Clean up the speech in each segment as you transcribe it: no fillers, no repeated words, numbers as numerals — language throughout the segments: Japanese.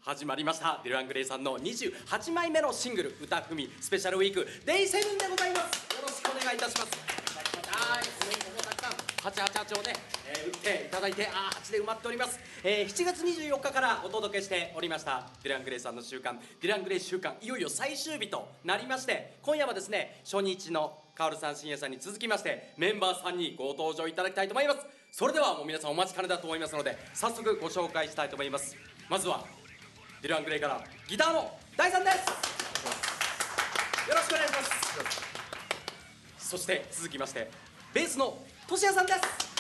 始まりましたディラン・グレイさんの28枚目のシングル「歌ふみスペシャルウィーク Day7」でございます。よろしくお願いいたします。はい、コメントもたくさん888をね、打っていただいて8で埋まっております。7月24日からお届けしておりましたディラン・グレイさんの週間ディラン・グレイ週間いよいよ最終日となりまして、今夜はですね初日のカオルさん深夜さんに続きましてメンバーさんにご登場いただきたいと思います。それではもう皆さんお待ちかねだと思いますので早速ご紹介したいと思います。まずはディラン・グレイからギターの大さんです。よろしくお願いします。そして続きましてベースのとしやさんです。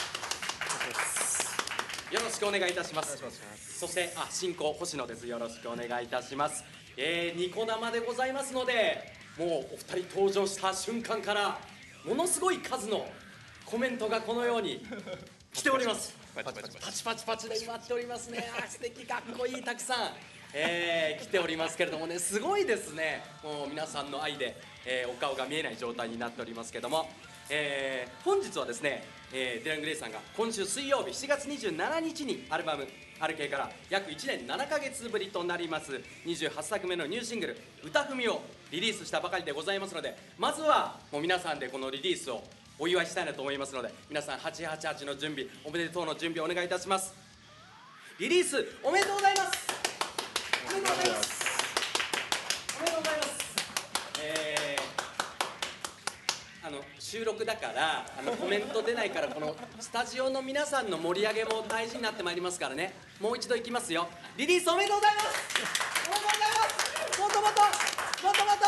よろしくお願いいたします。そして進行星野です。よろしくお願いいたします。ニコ生でございますので、もうお二人登場した瞬間からものすごい数のコメントがこのように来ております。パチパチパチで埋まっておりますね。素敵かっこいいたくさん、来ておりますけれどもね、すごいですね。もう皆さんの愛で、お顔が見えない状態になっておりますけども、本日はですね、ディラン・グレイさんが今週水曜日7月27日にアルバム「RK」から約1年7ヶ月ぶりとなります28作目のニューシングル「歌ふみ」をリリースしたばかりでございますので、まずはもう皆さんでこのリリースをお祝いしたいなと思いますので、皆さん888の準備、おめでとうの準備をお願いいたします。リリースおめでとうございます。おめでとうございます。おめでとうございます。収録だからコメント出ないから、このスタジオの皆さんの盛り上げも大事になってまいりますからね。もう一度いきますよ。リリースおめでとうございます。おめでとうございます。もっともっともっともっと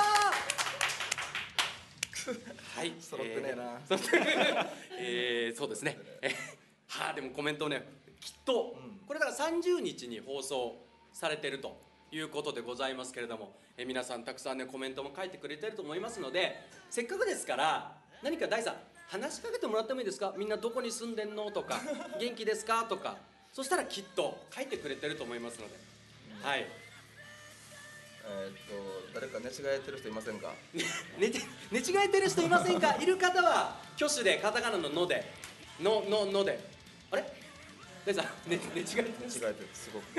はい、 揃ってねえな。 そうですね。でもコメントね、きっとこれだから30日に放送されてるということでございますけれども、皆さんたくさんねコメントも書いてくれてると思いますので、せっかくですから何か大さん話しかけてもらってもいいですか。みんなどこに住んでんのとか元気ですかとか、そしたらきっと書いてくれてると思いますので、はい。 誰か寝違えてる人いませんか。 寝違えてる人いませんか。いる方は挙手でカタカナののでので、あれ大さん寝違えてる。 寝違えてる、すごく。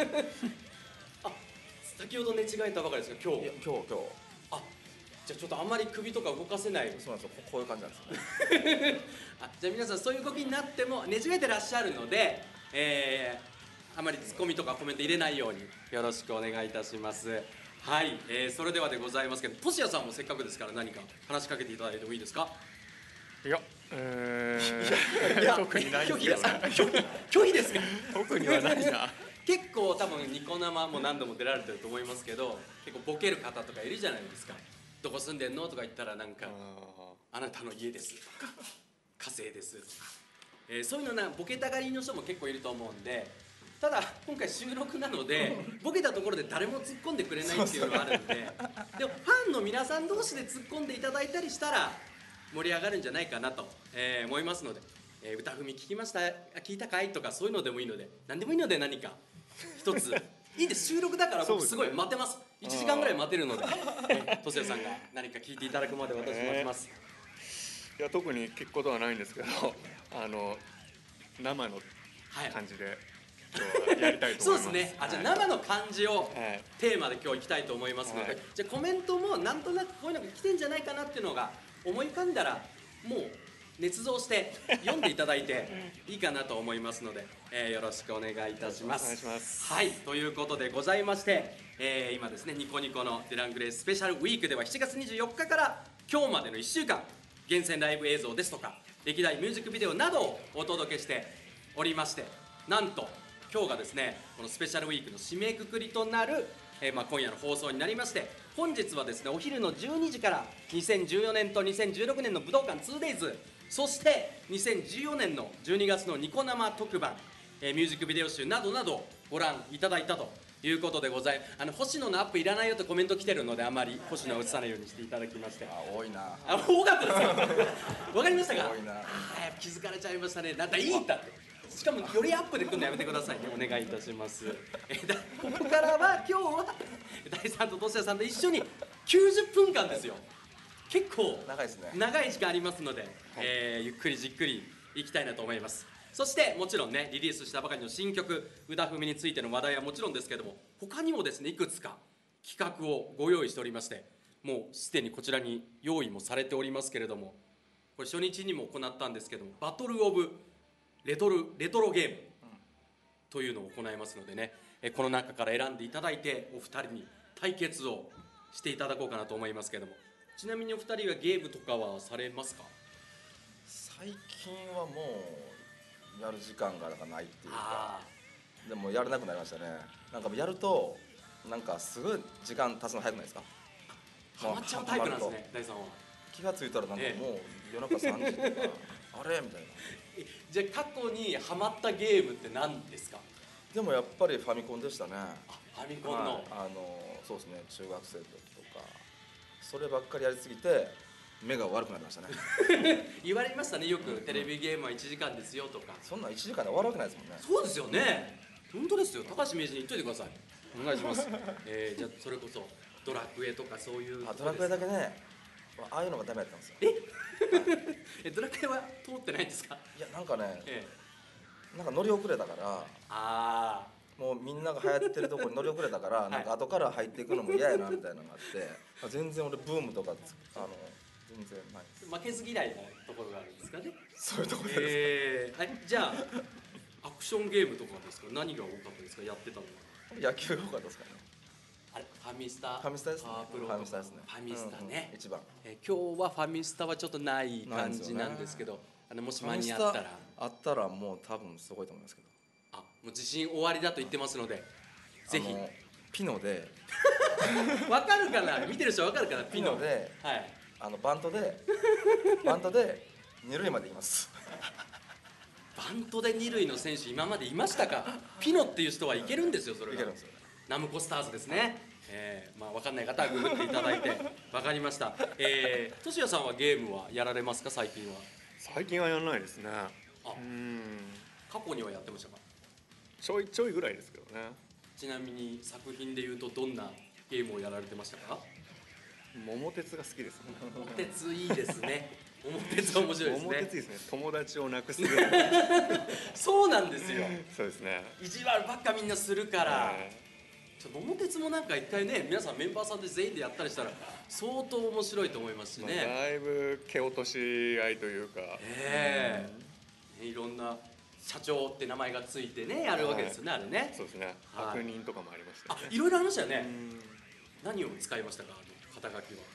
先ほど寝違えたばかりですけど、今日今日じゃあちょっとあんまり首とか動かせない。 そうなんですよ、こういう感じなんですね。 じゃあ皆さんそういう動きになっても寝違えてらっしゃるので、あまりツッコミとかコメント入れないようによろしくお願いいたします。はい、それではでございますけど、としやさんもせっかくですから何か話しかけていただいてもいいですか。 いや、特にないですよね。 拒否ですか。 特にはないな。 結構多分ニコ生も何度も出られてると思いますけど、結構ボケる方とかいるじゃないですか。どこ住んでんのとか言ったらなんかあなたの家ですとか火星ですとか、そういうのボケたがりの人も結構いると思うんで、ただ今回収録なのでボケたところで誰も突っ込んでくれないっていうのがあるんで、でもファンの皆さん同士で突っ込んでいただいたりしたら盛り上がるんじゃないかなと、思いますので、歌ふみ聞きました、聞いたかいとかそういうのでもいいので、何でもいいので何か一ついいです。収録だから僕すごい待てます。1時間ぐらい待てるので、としやさんが何か聞いていただくまで私待ちます。 いや、特に聞くことはないんですけど、生の感じで今日はやりたいと思います。 そうですね。じゃあ生の感じをテーマで今日行きたいと思いますので、じゃあコメントもなんとなくこういうのが来てんじゃないかなっていうのが思い浮かんだらもう捏造して読んでいただいていいかなと思いますので、よろしくお願いいたします。 お願いします。 はい、ということでございまして、今ですねニコニコのディラン・グレイスペシャルウィークでは7月24日から今日までの1週間厳選ライブ映像ですとか歴代ミュージックビデオなどをお届けしておりまして、なんと今日がですねこのスペシャルウィークの締めくくりとなる、今夜の放送になりまして、本日はですねお昼の12時から2014年と2016年の武道館 2days、 そして2014年の12月のニコ生特番、ミュージックビデオ集などなどご覧いただいたということでございます。星野のアップいらないよとコメント来てるので、あまり星野を映さないようにしていただきまして。 多いな。 多かったですよ。わかりましたか。 多いな。 気づかれちゃいましたね。だっていいんだって。しかもよりアップで来るのやめてくださいね。お願いいたします。ここからは今日は大さんととしやさんと一緒に90分間ですよ。結構長いですね。 長い時間ありますので、ゆっくりじっくりいきたいなと思います。 そしてもちろんねリリースしたばかりの新曲宇田文についての話題はもちろんですけども、他にもですねいくつか企画をご用意しておりまして、もうすでにこちらに用意もされておりますけれども、これ初日にも行ったんですけども、バトルオブレトロゲームというのを行いますのでね、この中から選んでいただいてお二人に対決をしていただこうかなと思いますけれども、ちなみにお二人はゲームとかはされますか？ 最近はもうやる時間がないっていうか、 あでもやらなくなりましたね。なんかもうやるとなんかすごい時間経つの早くないですか？ あ、ハマっちゃうタイプなんですね、大さんは。 気がついたらなんかもう夜中3時とかあれみたいな。 じゃあ過去にハマったゲームって何ですか？ でもやっぱりファミコンでしたね。 ファミコンの、 はい、そうですね、中学生の時とかそればっかりやりすぎて目が悪くなりましたね。 言われましたねよく、テレビゲームは1時間ですよとか。 そんなん1時間で終わるわけないですもんね。 そうですよね、本当ですよ。高橋名人言っといてください、お願いします。じゃあそれこそドラクエとかそういう。 ドラクエだけね、ああいうのがダメだったんですよ。 ドラクエは通ってないんですか？ いやなんかね、なんか乗り遅れたからあもうみんなが流行ってるところに乗り遅れたから、 はいなんか後から入っていくのも嫌やなみたいなのがあって全然俺ブームとか全然ないです。 負けず嫌いなところがあるんですかね。 そういうところです、 じゃあアクションゲームとかですか？何が多かったですか、やってたのは。 野球が多かったですかね。 あれファミスタ。 ファミスタですね。 パワープロとかファミスタですね。 ファミスタね、 一番。 今日はファミスタはちょっとない感じなんですけど、もし間に合ったらあったらもう多分すごいと思いますけど。 もう自信終わりだと言ってますので、ぜひ。 ピノでわかるかな、見てる人わかるかな。 ピノで、 はい、 バントで二塁まで行きます。 バントで二塁の選手今までいましたか？ピノっていう人はいけるんですよ、それが。 いけるんですよ。 ナムコスターズですね。分かんない方はググっていただいて。分かりました。としやさんはゲームはやられますか、最近は？ 最近はやらないですね。 過去にはやってましたか？ ちょいぐらいですけどね。 ちなみに作品でいうとどんなゲームをやられてましたか？ 桃鉄が好きですね。 桃鉄いいですね。桃鉄面白いですね。 桃鉄いいですね。友達をなくす。 そうなんですよ。 そうですね。 意地悪ばっかみんなするから。桃鉄もなんか一回ね、皆さんメンバーさんで全員でやったりしたら相当面白いと思いますしね。 だいぶ蹴落とし合いというか、 いろんな社長って名前がついてねやるわけですよね、あれね。 そうですね。悪人とかもありましたね。 いろいろありましたよね。何を使いましたか、肩書きは。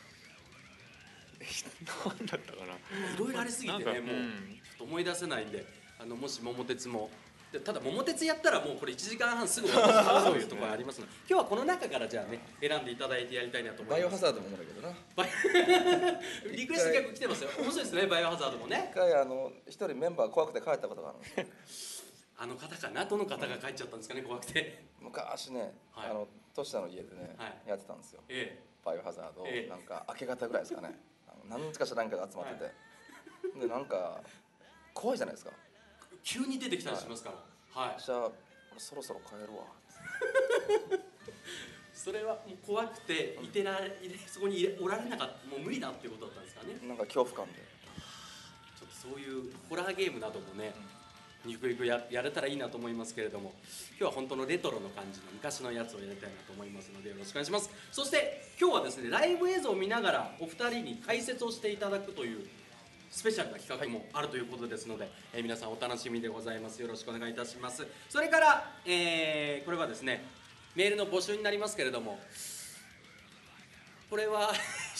何だったかな。 いろいろありすぎてね、もうちょっと思い出せないんで、もし桃鉄も。ただ桃鉄やったらもうこれ1時間半すぐ終わってしまうというところがありますので、今日はこの中からじゃあね選んでいただいてやりたいなと思います。 バイオハザードも面白いけどな。 リクエスト結構来てますよ。面白いですね、バイオハザードもね。 一回一人メンバー怖くて帰ったことがあるんですよ。 あの方かな、どの方が帰っちゃったんですかね、怖くて。 昔ね、トシタの家でね、やってたんですよ。バイオハザード、なんか明け方ぐらいですかね。何日か知らんけど集まってて、でなんか怖いじゃないですか。 急に出てきたりしますから。 じゃあ俺そろそろ帰るわ。 それはもう怖くてそこにおられなかった、もう無理だっていうことだったんですかね。 なんか恐怖感で。 ちょっとそういうホラーゲームなどもね、ゆくゆくやれたらいいなと思いますけれども、今日は本当のレトロの感じの昔のやつをやりたいなと思いますのでよろしくお願いします。そして今日はですね、ライブ映像を見ながらお二人に解説をしていただくというスペシャルな企画もあるということですので、皆さんお楽しみでございます。よろしくお願いいたします。それから、これはですねメールの募集になりますけれども、これは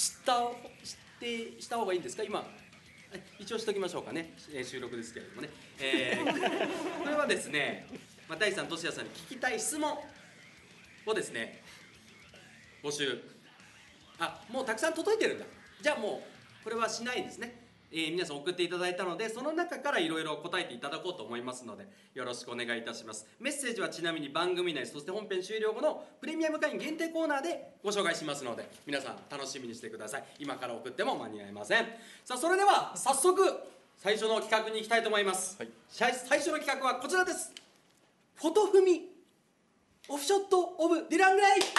した方がいいんですか？今一応しときましょうかね、収録ですけれどもね、これはですね、大さん、としやさんに聞きたい質問をですね募集。もうたくさん届いてるんだ。じゃあもうこれはしないんですね。皆さん送っていただいたので、その中からいろいろ答えていただこうと思いますのでよろしくお願いいたします。メッセージはちなみに番組内、そして本編終了後のプレミアム会員限定コーナーでご紹介しますので、皆さん楽しみにしてください。今から送っても間に合いません。さあ、それでは早速最初の企画に行きたいと思います。最初の企画はこちらです。フォトフミオフショットオブディラン・グレイ。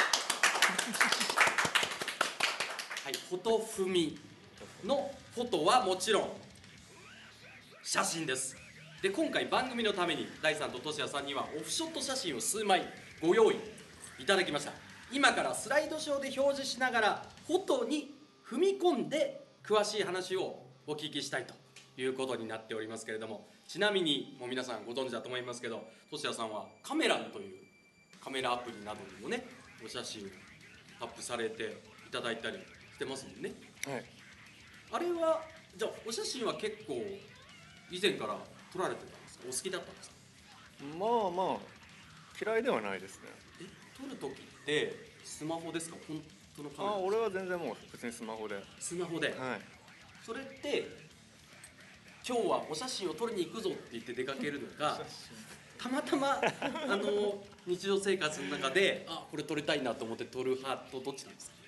フォトフミのフォトはもちろん写真です。 で今回番組のために大さんとトシヤさんにはオフショット写真を数枚ご用意いただきました。今からスライドショーで表示しながらフォトに踏み込んで詳しい話をお聞きしたいということになっておりますけれども、ちなみにもう皆さんご存知だと思いますけど、トシヤさんはカメランというカメラアプリなどにもねお写真をアップされていただいたりしてますもんね。 はい。 あれはじゃあお写真は結構以前から撮られてたんですか？お好きだったんですか？ まあまあ嫌いではないですね。 撮る時ってスマホですか？本当のカメラ？ 俺は全然もう普通にスマホで。 スマホで。 はい。 それって今日はお写真を撮りに行くぞって言って出かけるのかたまたま日常生活の中でこれ撮りたいなと思って撮る派とどっちなんですか？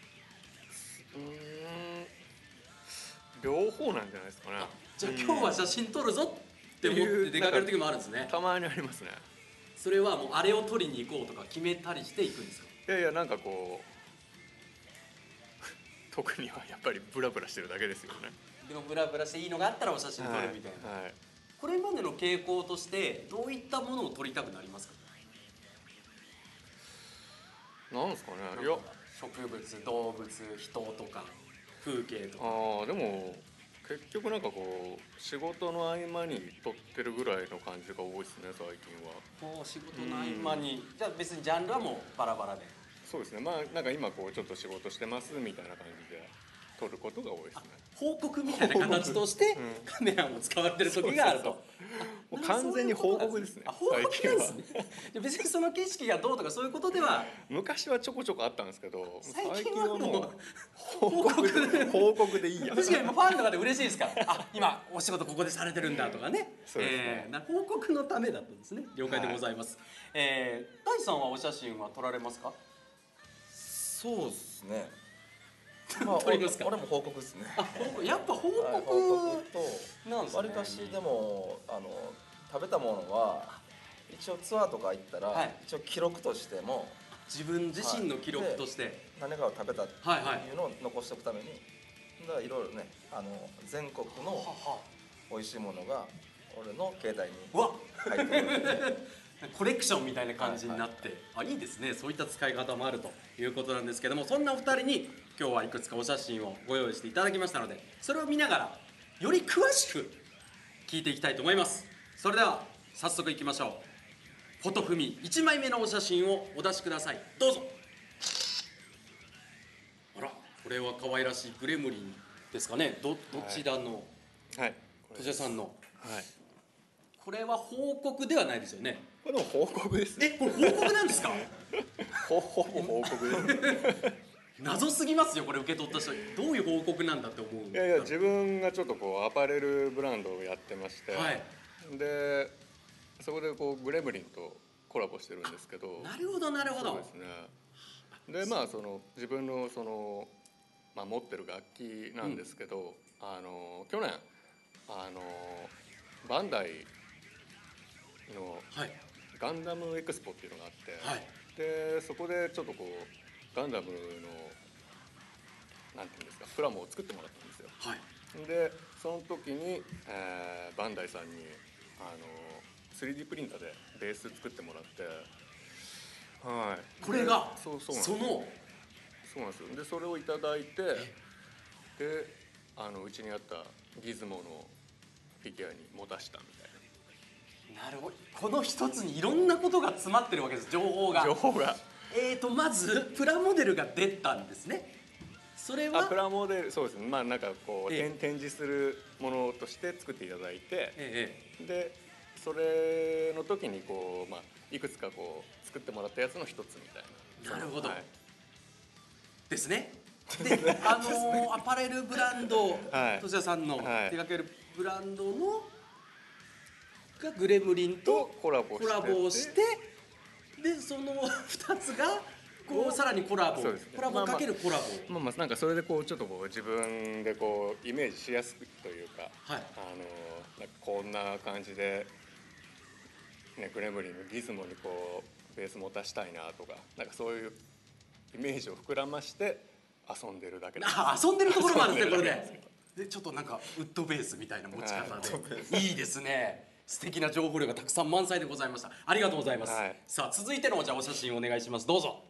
両方なんじゃないですかね。 じゃあ今日は写真撮るぞって思って出かける時もあるんですね。 たまにありますね。 それはもうあれを撮りに行こうとか決めたりして行くんですか？ いやなんかこう特にはやっぱりブラブラしてるだけですよね。 でもブラブラしていいのがあったらお写真撮るみたいな、はいはい、これまでの傾向としてどういったものを撮りたくなりますか？ なんですかね。 いや植物、動物、人とか風景とか。 でも結局なんかこう仕事の合間に撮ってるぐらいの感じが多いですね最近は。 仕事の合間に、じゃあ別にジャンルはもうバラバラで。 そうですね。まあなんか今こうちょっと仕事してますみたいな感じで撮ることが多いですね。 報告みたいな形としてカメラも使われてる時があると。 もう完全に報告ですね。 報告なんですね。別にその景色がどうとかそういうことでは。 昔はちょこちょこあったんですけど、 最近はもう報告でいいや。 確かにファンとかで嬉しいですから。今お仕事ここでされてるんだとかね。 そうですね。 報告のためだったんですね。了解でございます。大さんはお写真は撮られますか？ そうですね。まあ、俺も報告ですね。 やっぱ報告なんですね。わりかしでも食べたものは一応ツアーとか行ったら、一応記録としても自分自身の記録として、 何かを食べたっていうのを残しておくために、だからいろいろね全国の美味しいものが俺の携帯に入ってるので。 コレクションみたいな感じになって、いいですね。そういった使い方もあるということなんですけども、そんなお二人に今日はいくつかお写真をご用意していただきましたので、それを見ながらより詳しく聞いていきたいと思います。それでは早速いきましょう。フォトフミ1枚目のお写真をお出しください。どうぞ。あら、これは可愛らしいグレムリンですかね。どちらの？ はい。 トシヤさんの。 はい。 これは報告ではないですよね。 これでも報告ですね。 これ報告なんですか？ ほぼ報告です。 謎すぎますよこれ。受け取った人どういう報告なんだって思う。 いや自分がちょっとこうアパレルブランドをやってまして、でそこでこうグレムリンとコラボしてるんですけど。 なるほどなるほど。 そうですね。でまあその自分のその持ってる楽器なんですけど、去年バンダイのガンダムエクスポっていうのがあって、でそこでちょっとこうガンダムのなんていうんですかプラモを作ってもらったんですよ。でその時に、バンダイさんに3D プリンターでベース作ってもらって、 これがそうなんですよ。でそれをいただいて、でうちにあったギズモのフィギュアに持たしたみたいな。 なるほど。この一つにいろんなことが詰まってるわけです。情報が。まずプラモデルが出たんですね。それはプラモデル、そうですね。なんかこう、展示するものとして作っていただいて、でそれの時にこういくつかこう作ってもらったやつの一つみたいな。 なるほど。ですね。でアパレルブランド、トシヤさんの手掛けるブランドのがグレムリンとコラボをして、でその2つがこうさらにコラボかけるコラボ。 なんかそれでこうちょっとこう自分でこうイメージしやすくというか、なんかこんな感じで、ね、グレムリンのギズモにこうベース持たしたいなとか、なんかそういうイメージを膨らまして遊んでるだけです。 遊んでるところもあるんですねこれで。でちょっとなんかウッドベースみたいな持ち方でいいですね。 素敵な情報量がたくさん満載でございました。ありがとうございます、さあ続いてのじゃあお写真お願いします。どうぞ。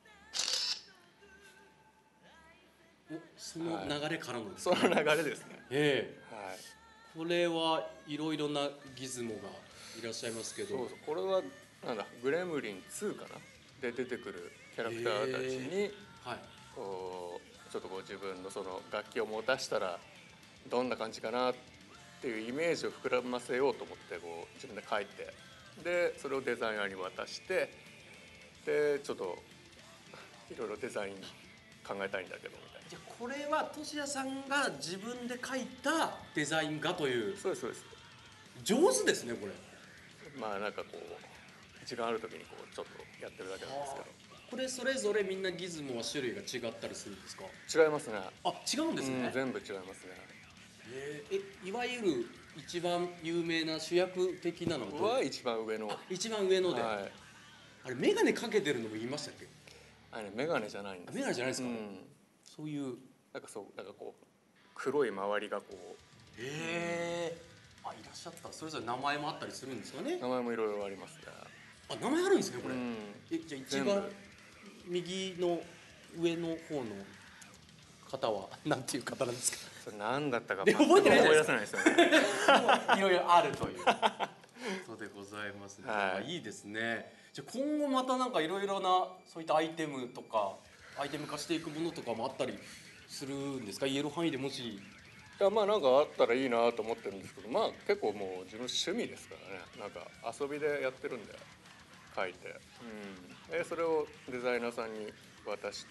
その流れからのですか、その流れですね。 これはいろいろなギズモがいらっしゃいますけど、 これはなんだ、グレムリン2かなで出てくるキャラクターたちに、こうちょっとこう自分のその楽器を持たしたらどんな感じかなっていうイメージを膨らませようと思ってこう自分で描いて、でそれをデザイナーに渡して、でちょっといろいろデザイン考えたいんだけどみたいな。 じゃあこれはトシヤさんが自分で描いたデザイン画という。 そうですそうです。 上手ですねこれ。 まあなんかこう時間ある時にこうちょっとやってるだけなんですけど。 これそれぞれみんなギズモは種類が違ったりするんですか？ 違いますね。 あ、違うんですね。 全部違いますね。 いわゆる一番有名な主役的なのは一番上の。 一番上ので、あれメガネかけてるのも言いましたっけ？ あれメガネじゃないんです。 メガネじゃないですか？そういうなんかこう黒い周りがこう。 いらっしゃった。それぞれ名前もあったりするんですかね？ 名前もいろいろありますね。 あ、名前あるんですねこれ。じゃあ一番右の上の方の方はなんていう方なんですか？ それ何だったか覚えてないじゃないですか。 思い出せないですよね。 いろいろあるということでございますね。いいですね。じゃあ今後またなんかいろいろなそういったアイテムとかアイテム化していくものとかもあったりするんですか？言える範囲でもし。 いやまあなんかあったらいいなと思ってるんですけど、まあ結構もう自分趣味ですからね。なんか遊びでやってるんで書いて、それをデザイナーさんに渡して、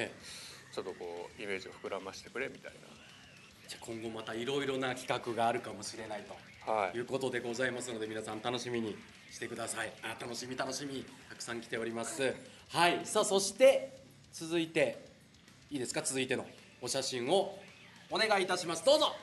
ちょっとこうイメージを膨らましてくれみたいな。 じゃあ今後またいろいろな企画があるかもしれないということでございますので、皆さん楽しみにしてください。楽しみたくさん来ております。はい、さあそして続いていいですか？続いてのお写真をお願いいたします。どうぞ。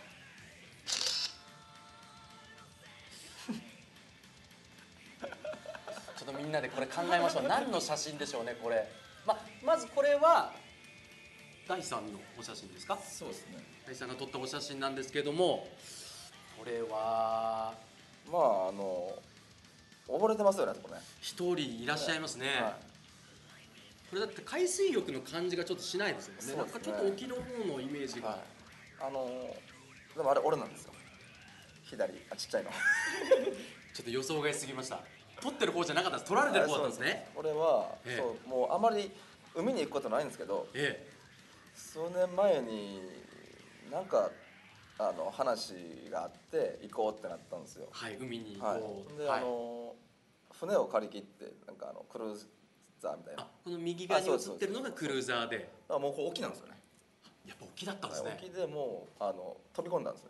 ちょっとみんなでこれ考えましょう。何の写真でしょうねこれ。まずこれは大さんのお写真ですか？ そうですね。 大さんが撮ったお写真なんですけども、これはまあ溺れてますよねこれね。 一人いらっしゃいますね。これだって海水浴の感じがちょっとしないですよね。なんかちょっと沖の方のイメージが。 でもあれ俺なんですよ。左ちっちゃいの。 ちょっと予想外すぎました。撮ってる方じゃなかったです。撮られてる方だったんですね。 俺はそうもうあまり海に行くことないんですけど、数年前になんか話があって行こうってなったんですよ。 はい、海に行こう。 で船を借り切ってなんかクルーザーみたいな。 この右側に映ってるのがクルーザーで。 もうこれ沖なんですよね。 やっぱ沖だったんですね。 沖でもう飛び込んだんですね。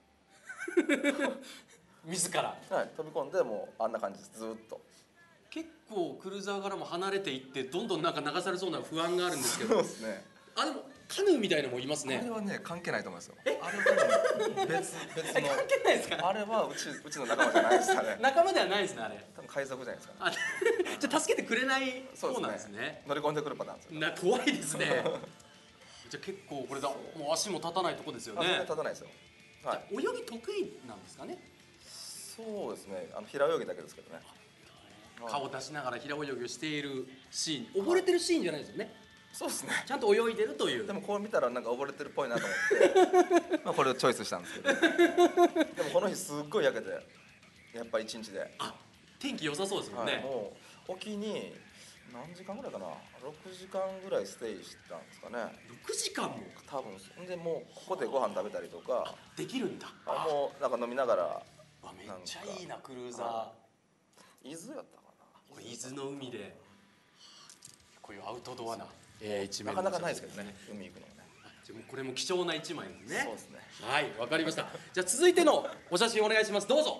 自ら。 飛び込んでもうあんな感じですずっと。 結構クルーザーからも離れていってどんどんなんか流されそうな不安があるんですけど。 そうですね。 でもカヌーみたいなのもいますね。 あれはね関係ないと思いますよ。あれは多分別の。 関係ないですか？ あれはうちの仲間じゃないですかね。 仲間ではないですねあれ。 多分海賊じゃないですかね。 じゃあ助けてくれない方なんですね。 乗り込んでくるパターンですよ。怖いですね。じゃあ結構これだもう足も立たないとこですよね。 立たないですよ。 泳ぎ得意なんですかね。 そうですね。平泳ぎだけですけどね。 顔を出しながら平泳ぎをしているシーン、溺れてるシーンじゃないですよね。 そうですね。 ちゃんと泳いでるという。 でもこう見たらなんか溺れてるっぽいなと思ってこれをチョイスしたんですけどでもこの日すっごい焼けてやっぱり一日で天気良さそうですもんね。 もう沖に何時間ぐらいかな、6時間ぐらいステイしたんですかね。 6時間も多分。でもうここでご飯食べたりとかできるんだ。 もうなんか飲みながら。 めっちゃいいなクルーザー。伊豆やったかな。 伊豆の海でこういうアウトドアな一面なかなかないですけどね、海行くのもね。 これも貴重な一枚ですね。 そうですね。 はい、わかりました。じゃあ続いてのお写真お願いします。どうぞ。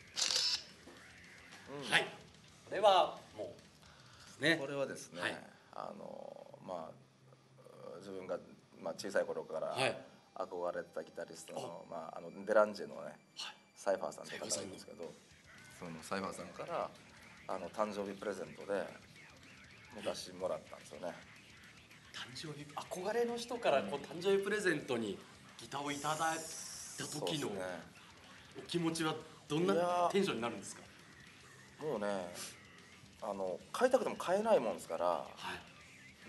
はい、これはもうね。 これはですね、自分が小さい頃から憧れてたギタリストのデランジェのねサイファーさんとかなんですけど、そのサイファーさんから誕生日プレゼントで昔もらったんですよね。 誕生日憧れの人からこう誕生日プレゼントにギターをいただいた時のお気持ちはどんなテンションになるんですか？ もうね、買いたくても買えないもんですから、はい、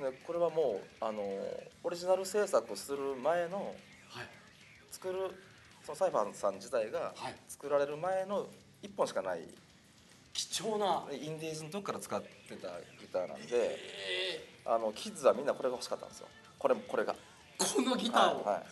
でこれはもうオリジナル制作する前の、はい、そのサイファーさん自体が作られる前の1本しかない貴重なインディーズのとこから使ってたギターなんで、キッズはみんなこれが欲しかったんですよ。これがこのギターを、 はい、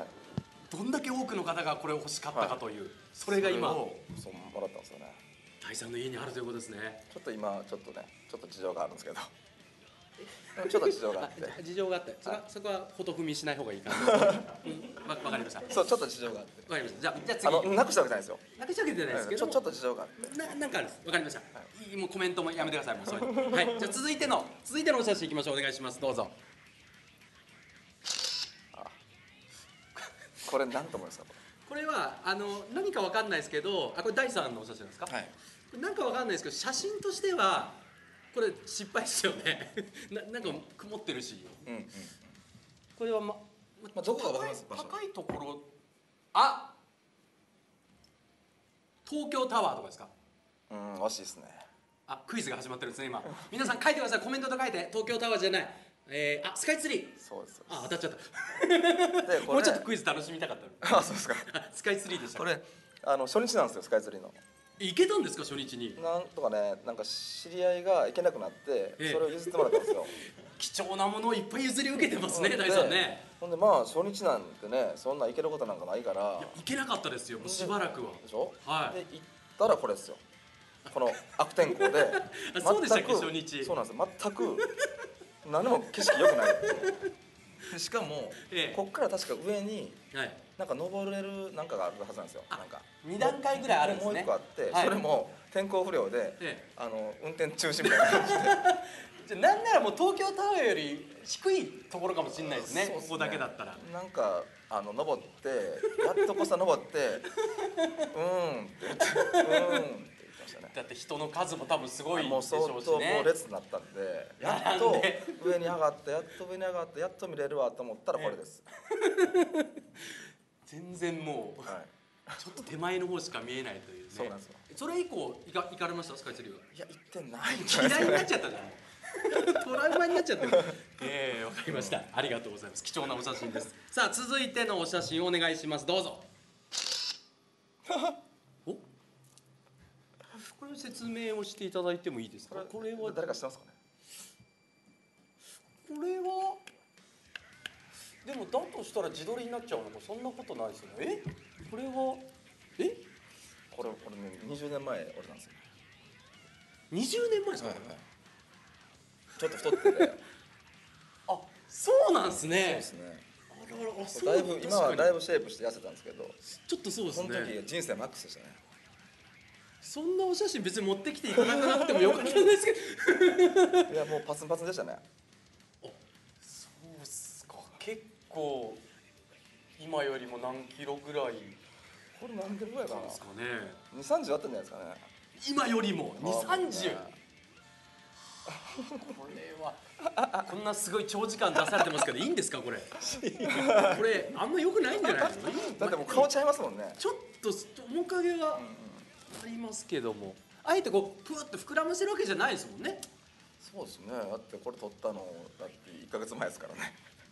どんだけ多くの方がこれを欲しかったかという、はい、それが今そうもらったんですよね。 大さんの家にあるということですね。 ちょっと今ちょっと事情があるんですけどちょっと事情があって事情があって、そこはほと踏みしない方がいいかな。わかりました。 そう、ちょっと事情があって。 わかりました。じゃあ次。 なくしたわけじゃないですよ。 なくしたわけじゃないですけど、 ちょっと事情があって。 なんかあるんです。わかりました。もうコメントもやめてください。もうそういうの。はい。じゃあ続いてのお写真いきましょう。お願いします。どうぞ。 これ何と思いますか？ これは何かわかんないですけど、これ第3のお写真ですか？はい。なんかわかんないですけど、写真としてはこれ失敗ですよね。なんか曇ってるし。これはどこがわかります？ 高いところ、東京タワーとかですか？ 惜しいですね。 クイズが始まってるんですね今。皆さん書いてください。コメントで書いて。東京タワーじゃない。スカイツリー。 そうです。 当たっちゃった。もうちょっとクイズ楽しみたかったの。 そうですか。 スカイツリーでした。 これ初日なんですよ、スカイツリーの。 行けたんですか、初日に？ なんとかね、なんか知り合いが行けなくなって、それを譲ってもらったんですよ。 貴重なものをいっぱい譲り受けてますね、大さんね。 ほんで初日なんてね、そんな行けることなんかないから。 行けなかったですよ、もうしばらくは。 でしょ？ はい。 で行ったらこれですよ。この悪天候で。 そうでしたっけ、初日。 そうなんですよ。全く何も景色良くない。でしかもこっから確か上になんか登れるなんかがあるはずなんですよ。なんか 2段階ぐらいあるんですね。 もう1個あって、それも天候不良で運転中止みたいな感じで。 じゃなんならもう東京タワーより低いところかもしれないですね。ここだけだったら。 なんか登ってやっとこさ登ってって言ってだって人の数も多分すごいでしょうしね。 もう相当もう列になったんで、やっと上に上がってやっと見れるわと思ったらこれです。 全然もうちょっと手前の方しか見えないというね。 そうなんですよ。 それ以降行かれました？スカイツリーは。 いや、行ってないんじゃないですかね。 嫌いになっちゃったじゃん。トラウマになっちゃってる。わかりました。ありがとうございます。貴重なお写真です。さあ続いてのお写真をお願いします。どうぞ。これ説明をしていただいてもいいですか？これは誰か知ってますかね？ これはでもだとしたら自撮りになっちゃうのか、そんなことないですよね。これはこれね、 20年前俺なんですよ。 20年前ですか？ ちょっと太ってて。 そうなんですね。 そうですね。だいぶ今はだいぶシェイプして痩せたんですけど、 ちょっとそうですね。 その時人生マックスでしたね。 そんなお写真別に持ってきていただかなくてもよかったんですけど。 いや、もうパツンパツンでしたね。 そうっすか。結構今よりも何キロぐらい。 これ何キロぐらいかな。 ですかね。 2、30あったんじゃないですかね。 今よりも2、30。これはこんなすごい長時間出されてますけどいいんですかこれ？これあんま良くないんじゃないですか？ だってもう顔ちゃいますもんね。 ちょっと面影がありますけども、あえてこうプーッと膨らませるわけじゃないですもんね。 そうですね。だってこれ撮ったのだって1ヶ月前ですからね。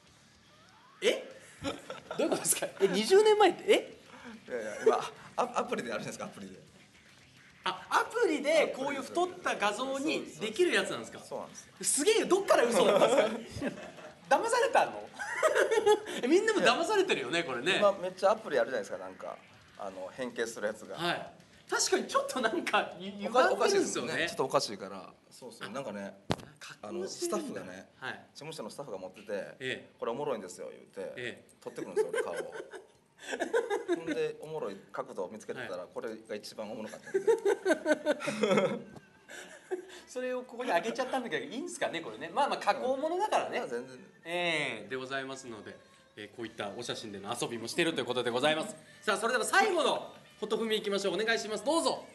どういうことですか？20年前って？ いや今アプリであるじゃないですか。アプリで。 アプリでこういう太った画像にできるやつなんですか？ そうなんですよ。 すげえよ。どっから嘘なんですか？騙されたの？みんなも騙されてるよねこれね。 今めっちゃアプリあるじゃないですか。なんか変形するやつが。 はい。確かにちょっとなんか歪んでるんですよね。 ちょっとおかしいから。そうなんかね、スタッフがね、事務所のスタッフが持ってて、これおもろいんですよ言って、撮ってくるんですよ俺顔を。ほんでおもろい角度を見つけてたらこれが一番おもろかったんで。 それをここに上げちゃったんだけどいいんですかねこれね。まあ加工ものだからね。 全然。 でございますので、こういったお写真での遊びもしているということでございます。さあそれでは最後のフォト踏みいきましょう。お願いします。どうぞ。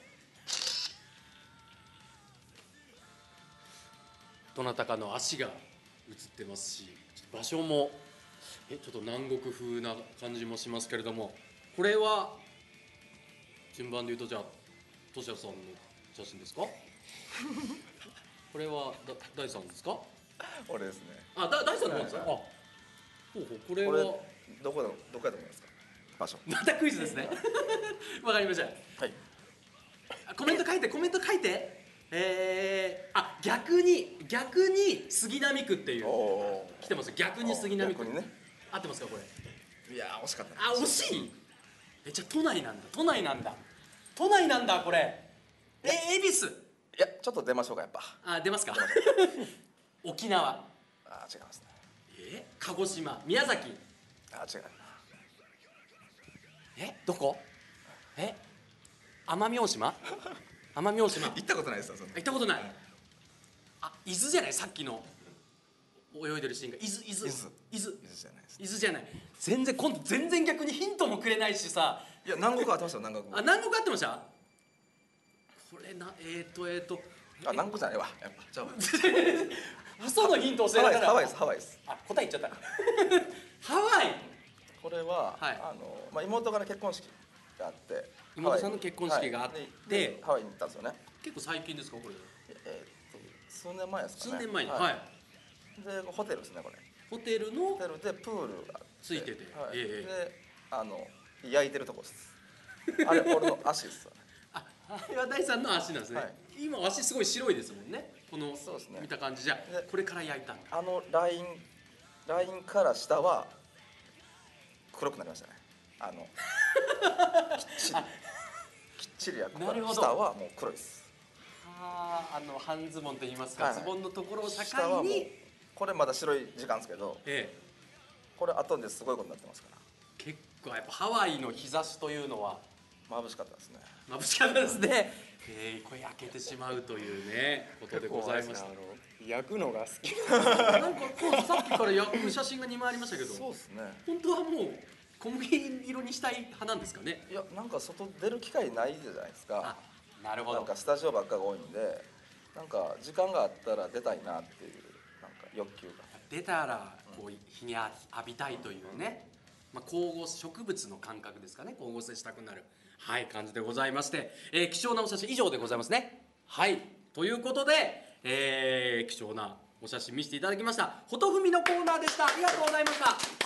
どなたかの足が写ってますし、場所もちょっと南国風な感じもしますけれども、これは順番で言うとじゃあトシヤさんの写真ですか？これは大さんですか？ 俺ですね。 あ、大さんの方ですか？あ、ほうほう、これはこれどこやと思いますか？場所。 またクイズですね。わかりました。 はい。 コメント書いて。逆に杉並区っていう来てます。逆に杉並区。 逆にね。 合ってますかこれ？ いやー惜しかった。 あ、惜しい。じゃあ都内なんだこれ。恵比寿。 いやちょっと出ましょうかやっぱ。 あ、出ますか。沖縄。 あ違いますね。 鹿児島、宮崎。 あ違うな。 どこ？奄美大島？ 行ったことないですよそんな。 行ったことない。あ、伊豆じゃない、さっきの泳いでるシーンが伊豆伊豆じゃないです。 伊豆じゃない。今度全然逆にヒントもくれないしさ。 いや南国あってましたよ南国。 あ、南国あってました。これあ南国じゃないわやっぱ。じゃあ嘘のヒント教えながら。 ハワイです。 あ、答え言っちゃった。ハワイ。 これは、まあ、妹から結婚式があって、 妹さんの結婚式があって、 ハワイに行ったんですよね。 結構最近ですかこれ？ 数年前ですかね。 数年前に。はい。 でホテルですねこれ。 ホテルでプールがついてて、 で焼いてるとこです。あれ俺の足です。 あれは大さんの足なんですね。今足すごい白いですもんね。この見た感じじゃこれから焼いたんだ。 ラインから下は黒くなりましたね。きっちり焼くから下はもう黒いです。 半ズボンと言いますか、ズボンのところを境にこれまだ白い時間ですけど、これ後ですごいことになってますから。 結構やっぱハワイの日差しというのは眩しかったですね。 眩しかったですね。これ焼けてしまうというねことでございました。 焼くのが好き。 なんかさっきから焼く写真が2枚ありましたけど、 そうですね。 本当はもう小麦色にしたい派なんですかね。 いやなんか外出る機会ないじゃないですか。 なるほど。 なんかスタジオばっかが多いんで、なんか時間があったら出たいなっていうなんか欲求が。 出たらこう日に浴びたいというね、光合植物の感覚ですかね、光合成したくなる感じでございまして、貴重なお写真以上でございますね。はいということで、貴重なお写真見せていただきましたフォトフミのコーナーでした。ありがとうございました。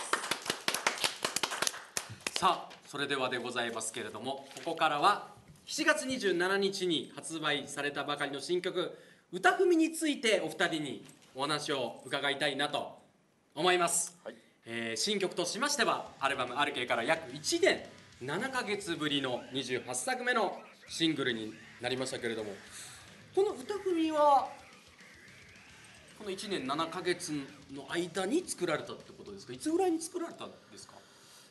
さあそれではでございますけれども、ここからは7月27日に発売されたばかりの新曲「歌ふみ」についてお二人にお話を伺いたいなと思います。新曲としましてはアルバム「アルケ」から約1年7ヶ月ぶりの28作目のシングルになりましたけれども、この歌ふみはこの1年7ヶ月の間に作られたってことですか？いつぐらいに作られたんですか？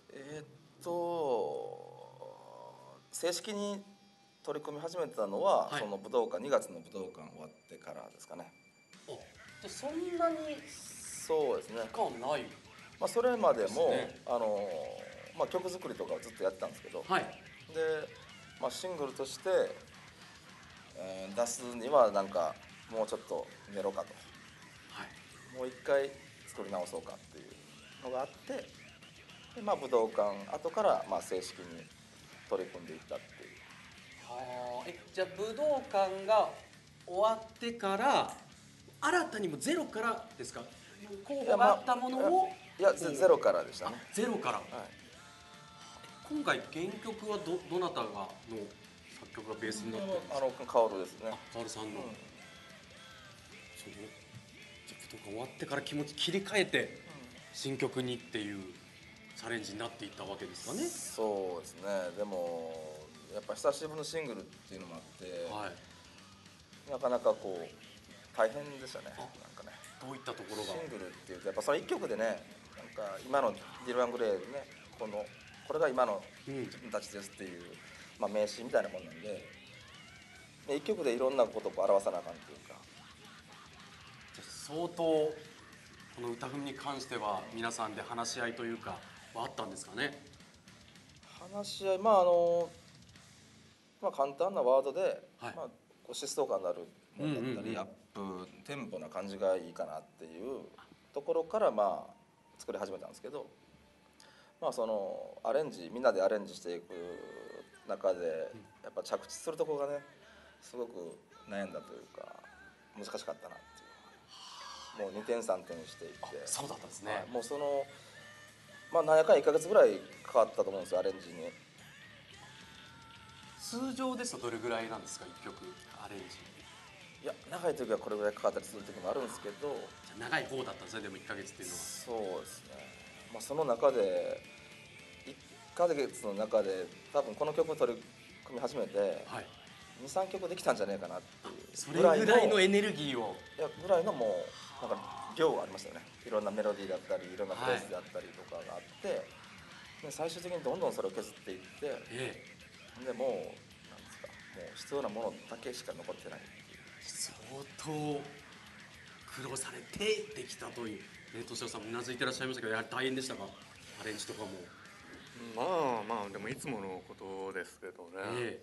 正式に取り組み始めたのは、その武道館2月の武道館終わってからですかね。 じゃそんなにそうですね。 期間ない。 それまでも曲作りとかをずっとやってたんですけど、で、シングルとして、出すにはなんかもうちょっと寝ろかと、もう一回作り直そうかっていうのがあって、で武道館後から正式に取り組んでいったっていう。 じゃあ武道館が終わってから新たにもゼロからですか？候補があったものをいやゼロからでしたね。 ゼロから。今回原曲はどなたがの作曲がベースになってるんですか？ カオルですね。 カオルさんの。そう。じゃあ武道館終わってから気持ち切り替えて新曲にっていうチャレンジになっていったわけですかね。 そうですね。でもやっぱ久しぶりのシングルっていうのもあって、なかなかこう大変でしたね。なんかね。 どういったところが？ シングルっていうとやっぱその1曲でね、なんか今のディル・アングレイね、これが今の自分たちですっていう名詞みたいなもんなんで、1曲でいろんなことを表さなあかんっていうか。 相当この歌ふみに関しては皆さんで話し合いというかはあったんですかね？ 話し合い簡単なワードで、疾走感のあるものだったり、アップテンポな感じがいいかなっていうところから作り始めたんですけど、そのアレンジみんなでアレンジしていく中で、 やっぱ着地するとこがねすごく悩んだというか難しかったなっていう。もう2点3点していって。 そうだったんですね。 はい、もうそのなんやかん1ヶ月ぐらいかかったと思うんですよ、アレンジに。 通常ですとどれぐらいなんですか、1曲アレンジ。 いや長い時はこれぐらいかかったりする時もあるんですけど。 長い方だったんですね、でも1ヶ月っていうのは。 そうですね、その中で1ヶ月の中で多分この曲を取り組み始めて、はい、23曲できたんじゃないかなっていうそれぐらいのエネルギーをぐらいのもうなんか量がありましたよね。いろんなメロディーだったりいろんなフレーズであったりとかがあって、で最終的にどんどんそれを削っていって、でもうなんですか、もう必要なものだけしか残ってないっていう。 相当苦労されてできたという、敏夫さんもうなずいてらっしゃいましたけど、やはり大変でしたか、アレンジとかも。 でもいつものことですけどね。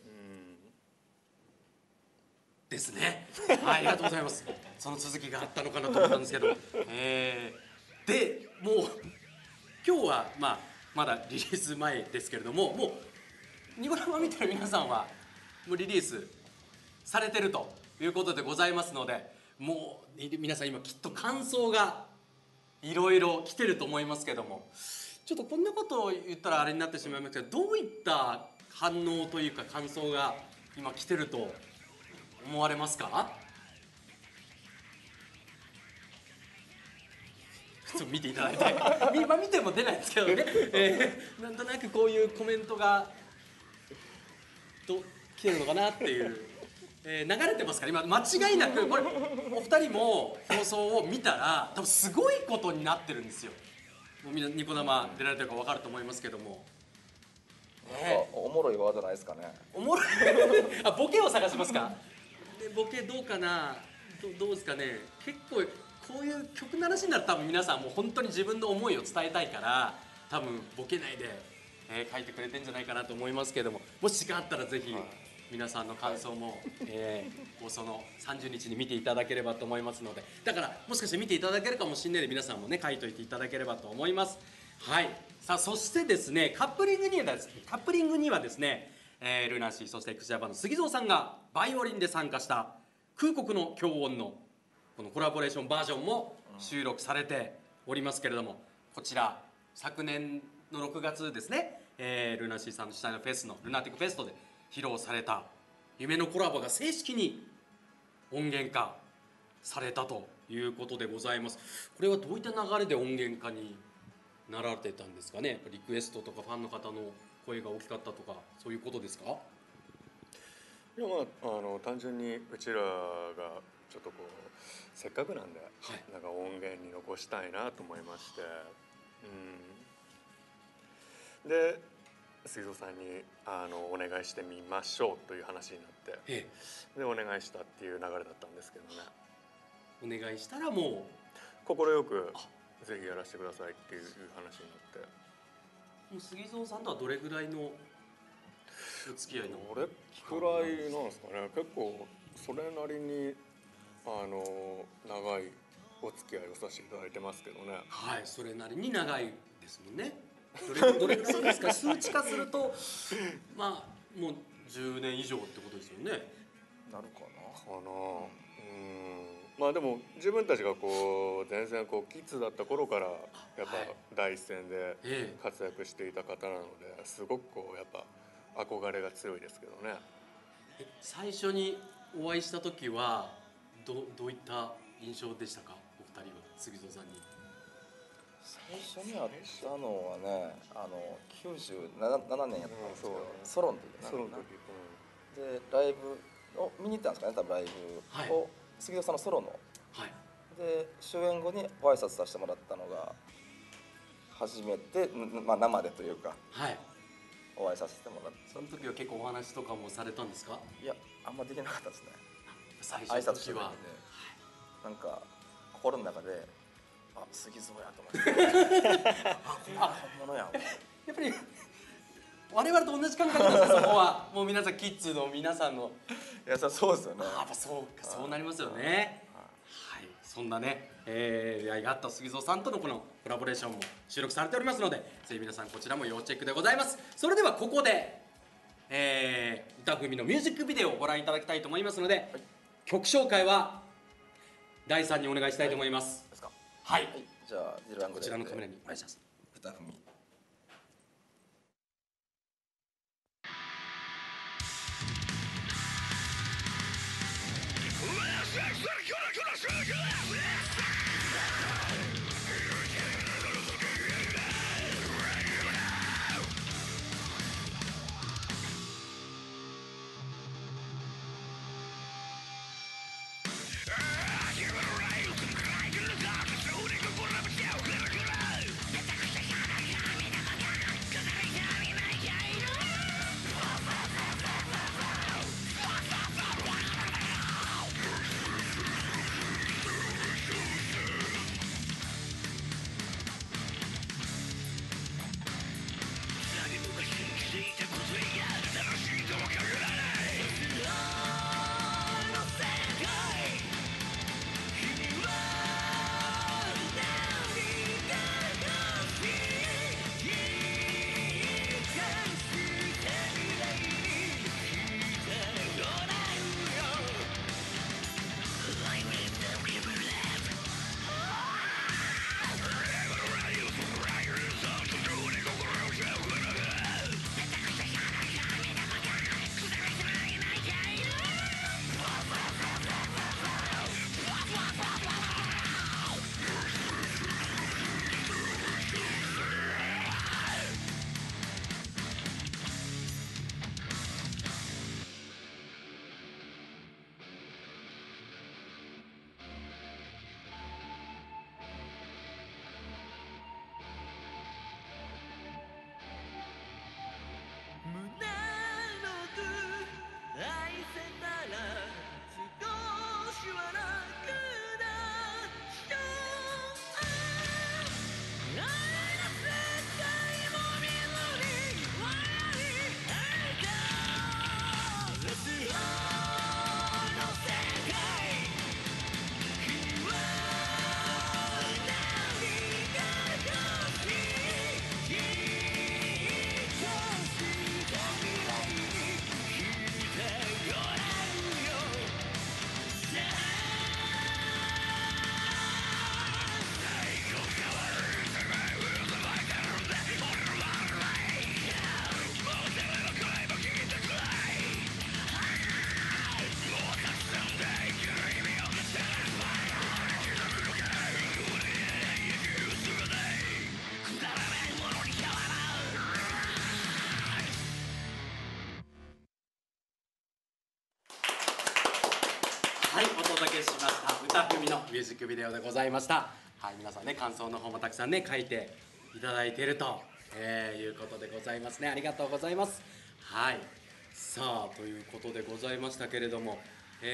ですね。はい、ありがとうございます。その続きがあったのかなと思ったんですけど、でもう今日はまだリリース前ですけれども、もうニコ生見てる皆さんはもうリリースされてるということでございますので、もう皆さん今きっと感想がいろいろ来てると思いますけども、ちょっとこんなことを言ったらあれになってしまいますけど、どういった反応というか感想が今来てると思われますか？ちょっと見ていただいて見ても出ないですけどね、なんとなくこういうコメントが来てるのかなっていう、流れてますから今間違いなくこれお二人も放送を見たら多分すごいことになってるんですよ。もうみんなニコ生出られてるか分かると思いますけども、 おもろいワードないですかね。 おもろいあ、ボケを探しますか。ボケどうかな、どうですかね。結構こういう曲の話になると多分皆さんもう本当に自分の思いを伝えたいから多分ボケないで、書いてくれてんじゃないかなと思いますけども、もし時間あったらぜひ皆さんの感想も、放送の30日に見ていただければと思いますので、だからもしかして見ていただけるかもしれないので皆さんもね書いといていただければと思います。はい、さあそしてですねカップリングにはですね、ルナシーそしてXJAPANの杉蔵さんがバイオリンで参加した空国の強音のこのコラボレーションバージョンも収録されておりますけれども、こちら昨年の6月ですね、ルナシーさんの主催のフェスのルナティックフェストで披露された夢のコラボが正式に音源化されたということでございます。これはどういった流れで音源化になられてたんですかね。リクエストとかファンの方の声が大きかったとかそういうことですか。 いや単純にうちらがちょっとこうせっかくなんで、なんか音源に残したいなと思いまして、で杉蔵さんにお願いしてみましょうという話になって、でお願いしたっていう流れだったんですけどね。 お願いしたらもう快くぜひやらせてくださいっていう話になって、 もう杉蔵さんとはどれぐらいのお付き合いの？ どれくらいなんですかね。結構それなりに長いお付き合いをさせていただいてますけどね。 はい、それなりに長いですもんね。どれぐらいですか。数値化するともう10年以上ってことですよね。 なるかな。 でも自分たちがこう全然こうキッズだった頃からやっぱ第一線で活躍していた方なので、すごくこうやっぱ憧れが強いですけどね。 最初にお会いした時はどういった印象でしたか、お二人は。杉蔵さんに最初に会ったのはね、97年やったんですけど、ソロの時でライブを見に行ったんですかね、多分ライブを、杉蔵さんのソロの、で終演後にご挨拶させてもらったのが初めて、生でというか、お会いさせてもらって。 その時は結構お話とかもされたんですか。 いや、あんまできなかったですね。 最初の時はなんか心の中で杉蔵やと思って本物やん。やっぱり我々と同じ感覚ですか、そこは。もう皆さんキッズの皆さんの。 いや、そうですよね。 やっぱそうなりますよね。はい、そんなね、出会いがあった杉蔵さんとのこのコラボレーションも収録されておりますので、ぜひ皆さんこちらも要チェックでございます。それではここで歌文のミュージックビデオをご覧いただきたいと思いますので、曲紹介は第3にお願いしたいと思います。 ですか。 はい、 じゃあこちらのカメラにお願いします。 歌文。 はい、お届けしました歌文のミュージックビデオでございました。はい、皆さんね、感想の方もたくさんね書いていただいていると、いうことでございますね。ありがとうございます。はい、さあということでございましたけれども、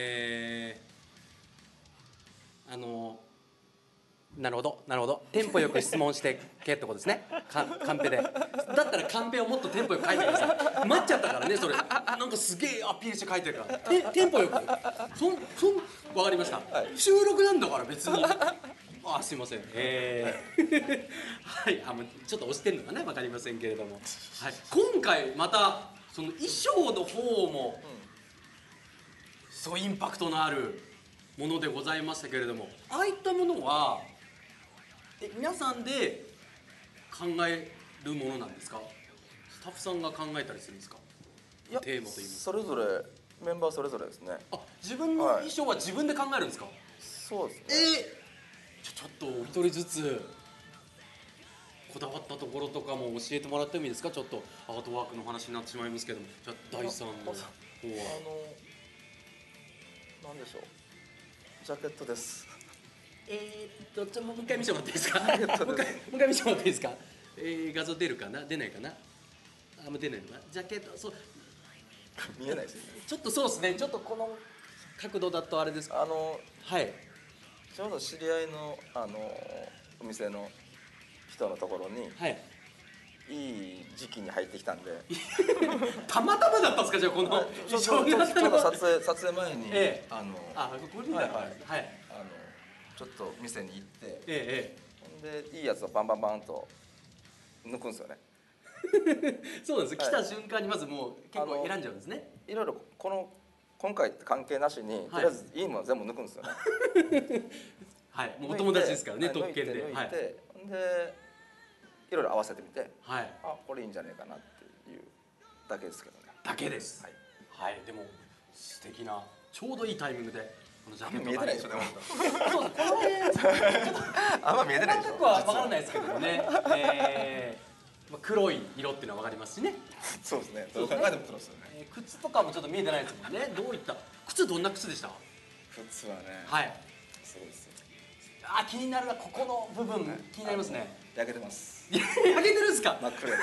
なるほどなるほど、テンポよく質問してけってことですね。カンペで、だったらカンペをもっとテンポよく書いてください。待っちゃったからね、それなんかすげえアピールして書いてるから、テンポよく、分かりました、はい、収録なんだから別にあ、すいません、はい、もうちょっと押してるのかな、分かりませんけれども、はい、今回またその衣装の方も、すごいインパクトのあるものでございましたけれども、ああいったものは皆さんで考えるものなんですか？スタッフさんが考えたりするんですか？ いや、 テーマといいますか、それぞれメンバーそれぞれですね。 あ、自分の衣装は自分で考えるんですか？ そうですね。 ちょっとお一人ずつこだわったところとかも教えてもらってもいいですか？ちょっとアートワークの話になってしまいますけども、じゃあ大さんの方は。 なんでしょう、ジャケットです。 もう一回見せてもらっていいですか？もう一回見せてもらっていいですか？画像出るかな、出ないかな、もう出ないのかな、ジャケット、そう見えないですね。 ちょっとそうですね、ちょっとこの角度だとあれですか、はい、 ちょうど知り合いのお店の人のところに、はい、いい時期に入ってきたんでたまたまだったんですか？じゃあこのちょうど撮影前に、これ見たら、はい、 ちょっと店に行って、ほんでいいやつをバンバンバンと抜くんですよね。 そうなんです。来た瞬間にまずもう結構選んじゃうんですね。 いろいろ今回って関係なしに、とりあえずいいもの全部抜くんですよね。 はい、もうお友達ですからね、特権で。 抜いて、でいろいろ合わせてみて、あ、これいいんじゃないかなっていうだけですけどね。 だけです。はい、でも素敵なちょうどいいタイミングでこのジャケットが見えてないでしょでも。 そう、この辺あんま見えてないでしょ。 細かくはわからないですけどもね。黒い色っていうのはわかりますしね。 そうですね。どう考えても黒ですよね。 靴とかもちょっと見えてないですもんね。どういった靴、どんな靴でした？ 靴はね。はい。そうです。 あ、気になるな、ここの部分気になりますね。 焼けてます。 焼けてるんですか？ 真っ黒です。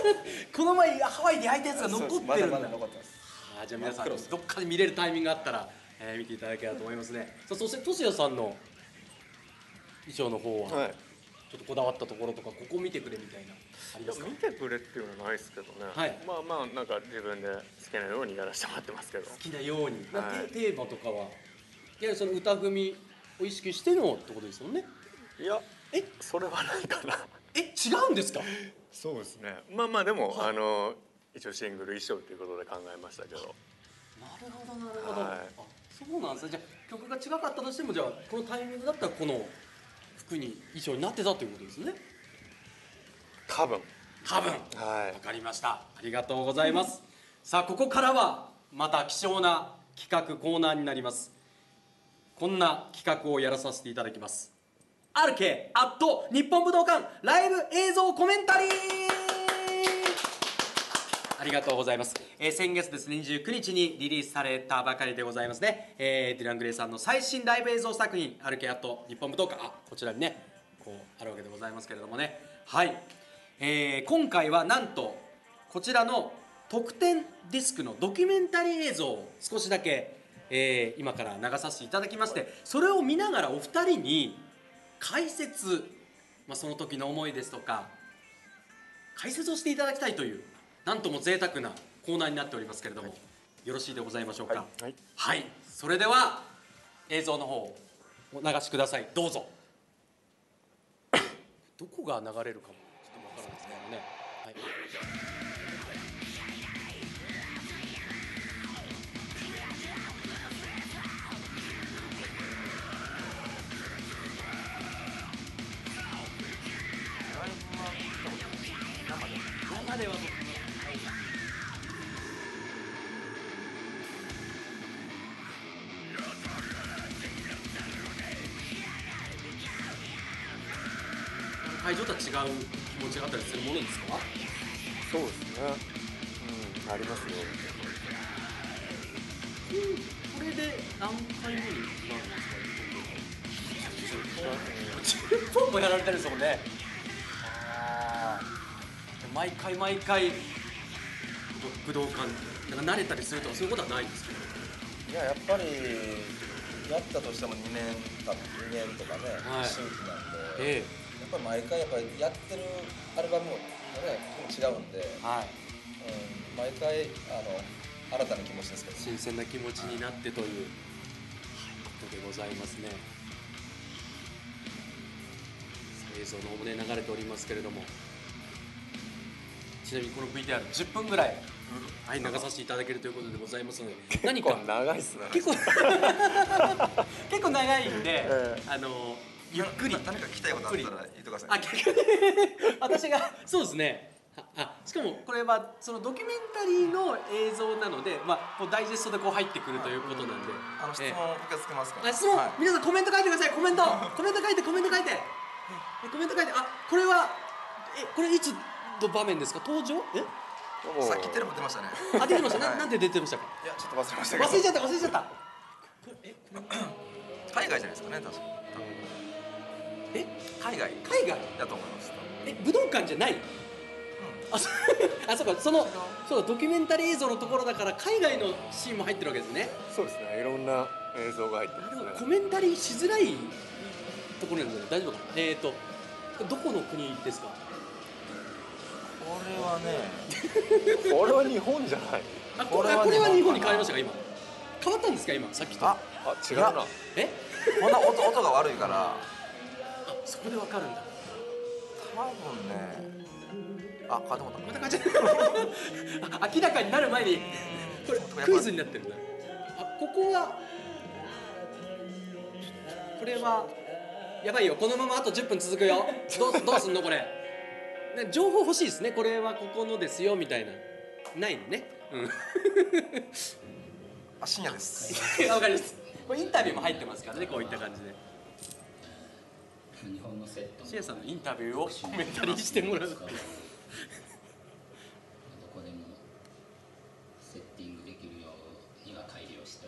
この前ハワイで焼いたやつが残ってるんだ。 まだ残ってます。 じゃあ皆さんどっかで見れるタイミングがあったら見ていただければと思いますね。そしてトシヤさんの衣装の方はちょっとこだわったところとか、ここ見てくれみたいなありますか？ 見てくれっていうのはないですけどね。まあまあなんか自分で好きなようにやらせてもらってますけど。 好きなように。テーマとかはやはりその歌組を意識してのってことですよね。 いや、それはないかな。 違うんですか？ そうですね。まあまあでも一応シングル衣装ということで考えましたけど。 なるほどなるほど。あ、そうなんですね。じゃあ曲が違かったとしても、じゃあこのタイミングだったらこの服に衣装になってたということですね。 多分。 はい。わかりました。ありがとうございます。さあここからはまた貴重な企画コーナーになります。こんな企画をやらさせていただきます。RK アット日本武道館ライブ映像コメンタリー。ありがとうございます。先月ですね、29日にリリースされたばかりでございますね。ディラン・グレイさんの最新ライブ映像作品 RK アット日本武道館、こちらにねこうあるわけでございますけれどもね。はい、今回はなんとこちらの特典ディスクのドキュメンタリー映像を少しだけ、今から流させていただきまして、それを見ながらお二人に解説、その時の思いですとか解説をしていただきたいという、なんとも贅沢なコーナーになっておりますけれども、よろしいでございましょうか。はい、それでは映像の方をお流しください。どうぞ。どこが流れるかもちょっとわからないですけどね。はい。生では会場とは違う気持ちがあったりするものですか？ そうですね。ありますよ。 これで何回目になるんですか？10本もやられてるんですもんね。毎回毎回武道館なんか慣れたりするとかそういうことはないんですけど。 いや、やっぱりやったとしても2年とかね、新規なんで、やっぱり毎回やってるアルバムもね違うんで、毎回新たな気持ちですけど、 新鮮な気持ちになってということでございますね。映像の方もね流れておりますけれども、ちなみにこの VTR10 分ぐらい流させていただけるということでございますので、何か長いっすね。 結構長いんで、ゆっくり何か聞きたいことあったら言ってください。 私がそうですね。しかもこれはそのドキュメンタリーの映像なので、こうダイジェストでこう入ってくるということなんで、 質問受け付けますから。 質問、皆さんコメント書いてください。コメント書いて。これはこれいつの場面ですか？登場？ さっきテレビ出ましたね。 出てました。なんで出てましたか？ いや、ちょっと忘れましたけど。 忘れちゃった。 海外じゃないですかね、確か。海外だと思います。 武道館じゃない？そうか、そうドキュメンタリー映像のところだから海外のシーンも入ってるわけですね。 そうですね。いろんな映像が入ってますね。 コメンタリーしづらいところなんで大丈夫かな。どこの国ですか？ これはね、 これは日本じゃない。 これは日本に変わりましたか？今変わったんですか？今さっきと。 違うな。 こんな音が悪いから。 そこでわかるんだ。 多分ね、あ、変わってもまた変わっちゃった明らかになる前にこれクイズになってるんだ。あ、ここはこれはやばいよ、このままあと10分続くよ。どうすんのこれ、ね、情報欲しいですね。これはここのですよみたいな、ないのね。 あ、深夜です。 わかります。これインタビューも入ってますからね、こういった感じで。 日本のセット。 シエさんのインタビューをコメンタリーしてもらう。 どこでもセッティングできるようには改良して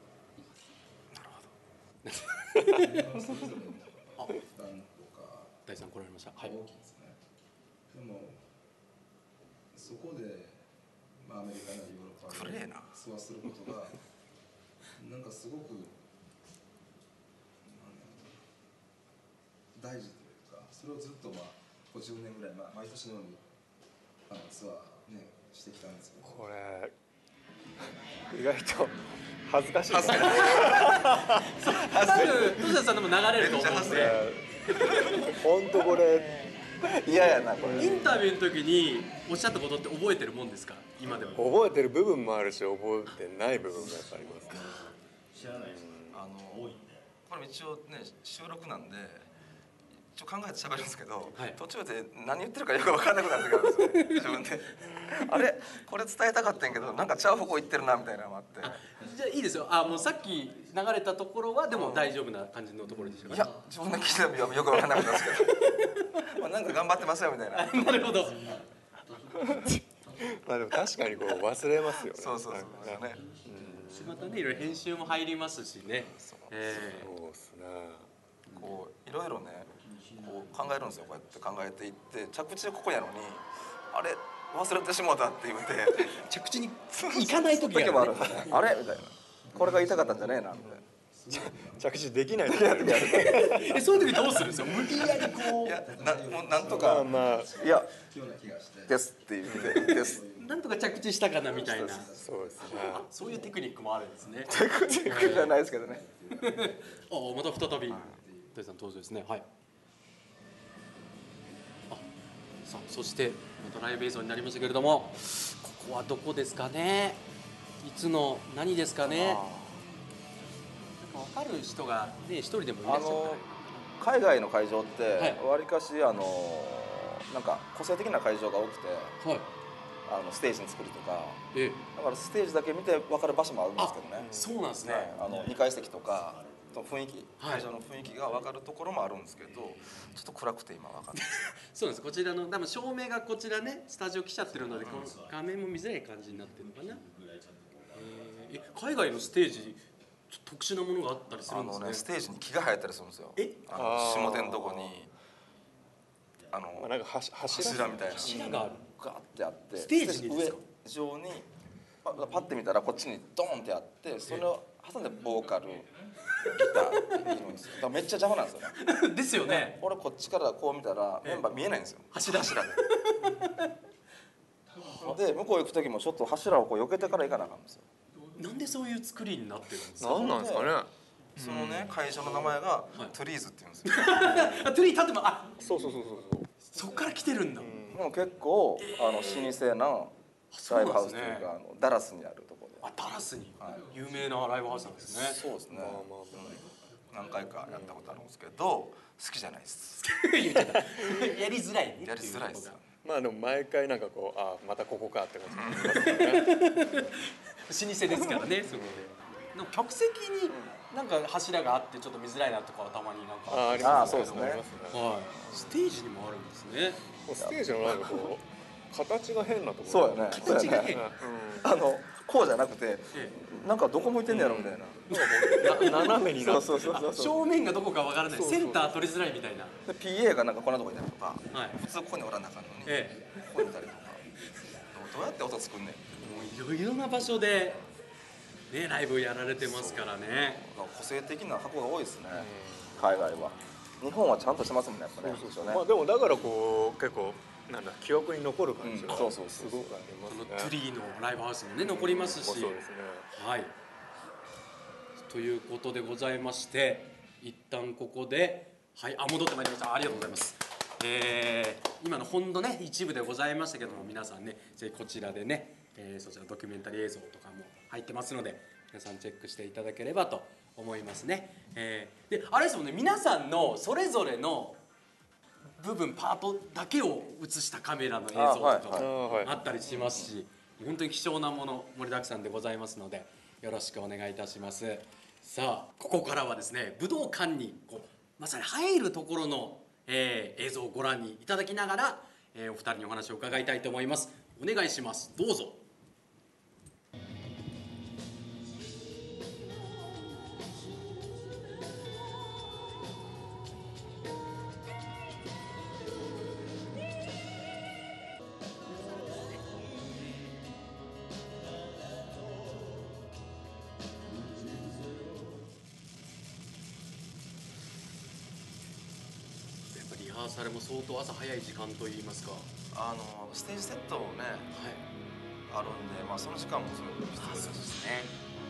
はいます。 あ、大さん来られました。はい。 大きいですね。でもそこで、アメリカなりヨーロッパで過ごすることがなんかすごく大事というか、それをずっとこう10年ぐらい、毎年のようにツアーねしてきたんですけど、 これ意外と恥ずかしいですね。 多分トシさんでも流れると思うんで。 本当これ嫌やなこれ。 インタビューの時におっしゃったことって覚えてるもんですか？今でも。 覚えてる部分もあるし覚えてない部分もやっぱありますね。 知らないです。 これ一応ね収録なんで一応考えて喋るんですけど、 はい、 途中で何言ってるかよく分からなくなる時あるんですよね自分で。あれこれ伝えたかったんやけどなんかちゃう方向行ってるなみたいなのもあって。 じゃあいいですよ。もうさっき流れたところはでも大丈夫な感じのところでしたか？ いや自分で聞いてもよく分からなくなるんですけどなんか頑張ってますよみたいな。 なるほど。 まあでも確かにこう忘れますよね。 そうね。 またねいろいろ編集も入りますしね。 そうですね。 こういろいろねこう考えるんですよ。こうやって考えていって着地ここやのにあれ忘れてしもたって言って着地に行かない時もあるんですね。あれみたいな、これが言いたかったんじゃねえなみたいな。 着地できない時ある。 そういう時どうするんですよ。無理やりこう。 いやもうなんとか、いやですって言ってです。 なんとか着地したかなみたいな。 そうですね。 そういうテクニックもあるんですね。 テクニックじゃないですけどね。 また再び大さん登場ですね。はい。さあそしてまたライブ映像になりましたけれども、ここはどこですかね。いつの何ですかね。なんか分かる人がね一人でもいらっしゃる。 海外の会場ってわりかしなんか個性的な会場が多くて、 はい、 ステージの作りとか、 だからステージだけ見て分かる場所もあるんですけどね。 そうなんですね。 2階席とか雰囲気、会場の雰囲気が分かるところもあるんですけど、ちょっと暗くて今分かんない。 そうなんです。こちらの多分照明がこちらねスタジオ来ちゃってるので、この画面も見づらい感じになってるのかな。海外のステージ特殊なものがあったりするんですね。 ステージに木が生えたりするんですよ。下手のとこになんか柱みたいな柱がある。 ガーってあって、 ステージにですか？ 上上にパッて見たらこっちにドーンってあって、それを挟んでボーカルギターいるんですよ。だからめっちゃ邪魔なんですよね。 ですよね。 俺こっちからこう見たらメンバー見えないんですよ。柱で。で向こう行く時もちょっと柱をこう避けてから行かなあかんんですよ。 なんでそういう作りになってるんですか？ なんなんですかね。 そのね会社の名前がトゥリーズって言うんですよ。 トゥリー立ってもそう。 そっから来てるんだ。 でも結構老舗なライブハウスというかダラスにあるところで。 ダラスに有名なライブハウスなんですね。 そうですね。何回かやったことあるんですけど好きじゃないです。 言っちゃった。やりづらいね。 やりづらいです。 まあでも毎回なんかこうまたここかって感じですね。 老舗ですからね。そこで。なんか客席になんか柱があってちょっと見づらいなとかはたまになんかありますね。 そうですね。 はい。ステージにもあるんですね。 ステージのなんかこう形が変なところ。 そうやね。 形が変。 こうじゃなくてなんかどこ向いてんねやろみたいな。 斜めになって。 そう。 正面がどこかわからない。センター取りづらいみたいな。 で PA がなんかこんなとこにいたりとか、 はい。 普通ここにおらなあかんのに、ここにいたりとか。どうやって音作んねん。 もういろいろな場所でねライブやられてますからね。 個性的な箱が多いですね。海外は。日本はちゃんとしてますもんねやっぱね。 まあでもだからこう結構なんだ記憶に残る感じがそうすごくありますね。 トゥリーのライブハウスにね残りますし。 そうですね。 はい。ということでございまして、一旦ここで戻ってまいりました。ありがとうございます。 今のほんのね一部でございましたけども、皆さんねぜひこちらでね、そちらドキュメンタリー映像とかも入ってますので、皆さんチェックしていただければと思いますね。であれですもんね、皆さんのそれぞれの部分パートだけを映したカメラの映像とかもあったりしますし、本当に貴重なもの盛りだくさんでございますので、よろしくお願いいたします。さあここからはですね、武道館にこうまさに入るところの、映像をご覧にいただきながら、お二人にお話を伺いたいと思います。お願いします。どうぞ。リハーサルも相当朝早い時間といいますか、 ステージセットもね、あるんで、その時間もすごく必要ですね。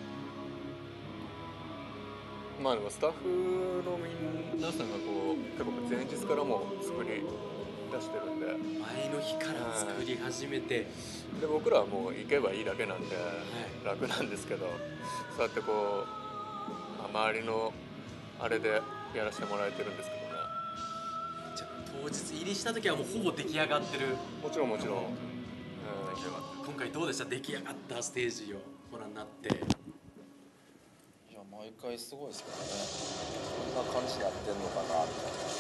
まあでもスタッフの皆さんがこう結構前日からもう作り出してるんで、 前の日から作り始めて、 で僕らはもう行けばいいだけなんで楽なんですけど、そうやってこう周りのあれでやらせてもらえてるんですけどね。 じゃあ当日入りした時はもうほぼ出来上がってる。 もちろんもちろん、 今回どうでした？出来上がったステージをご覧になって。 いや毎回すごいですけどね、こんな感じでやってんのかなみたいな。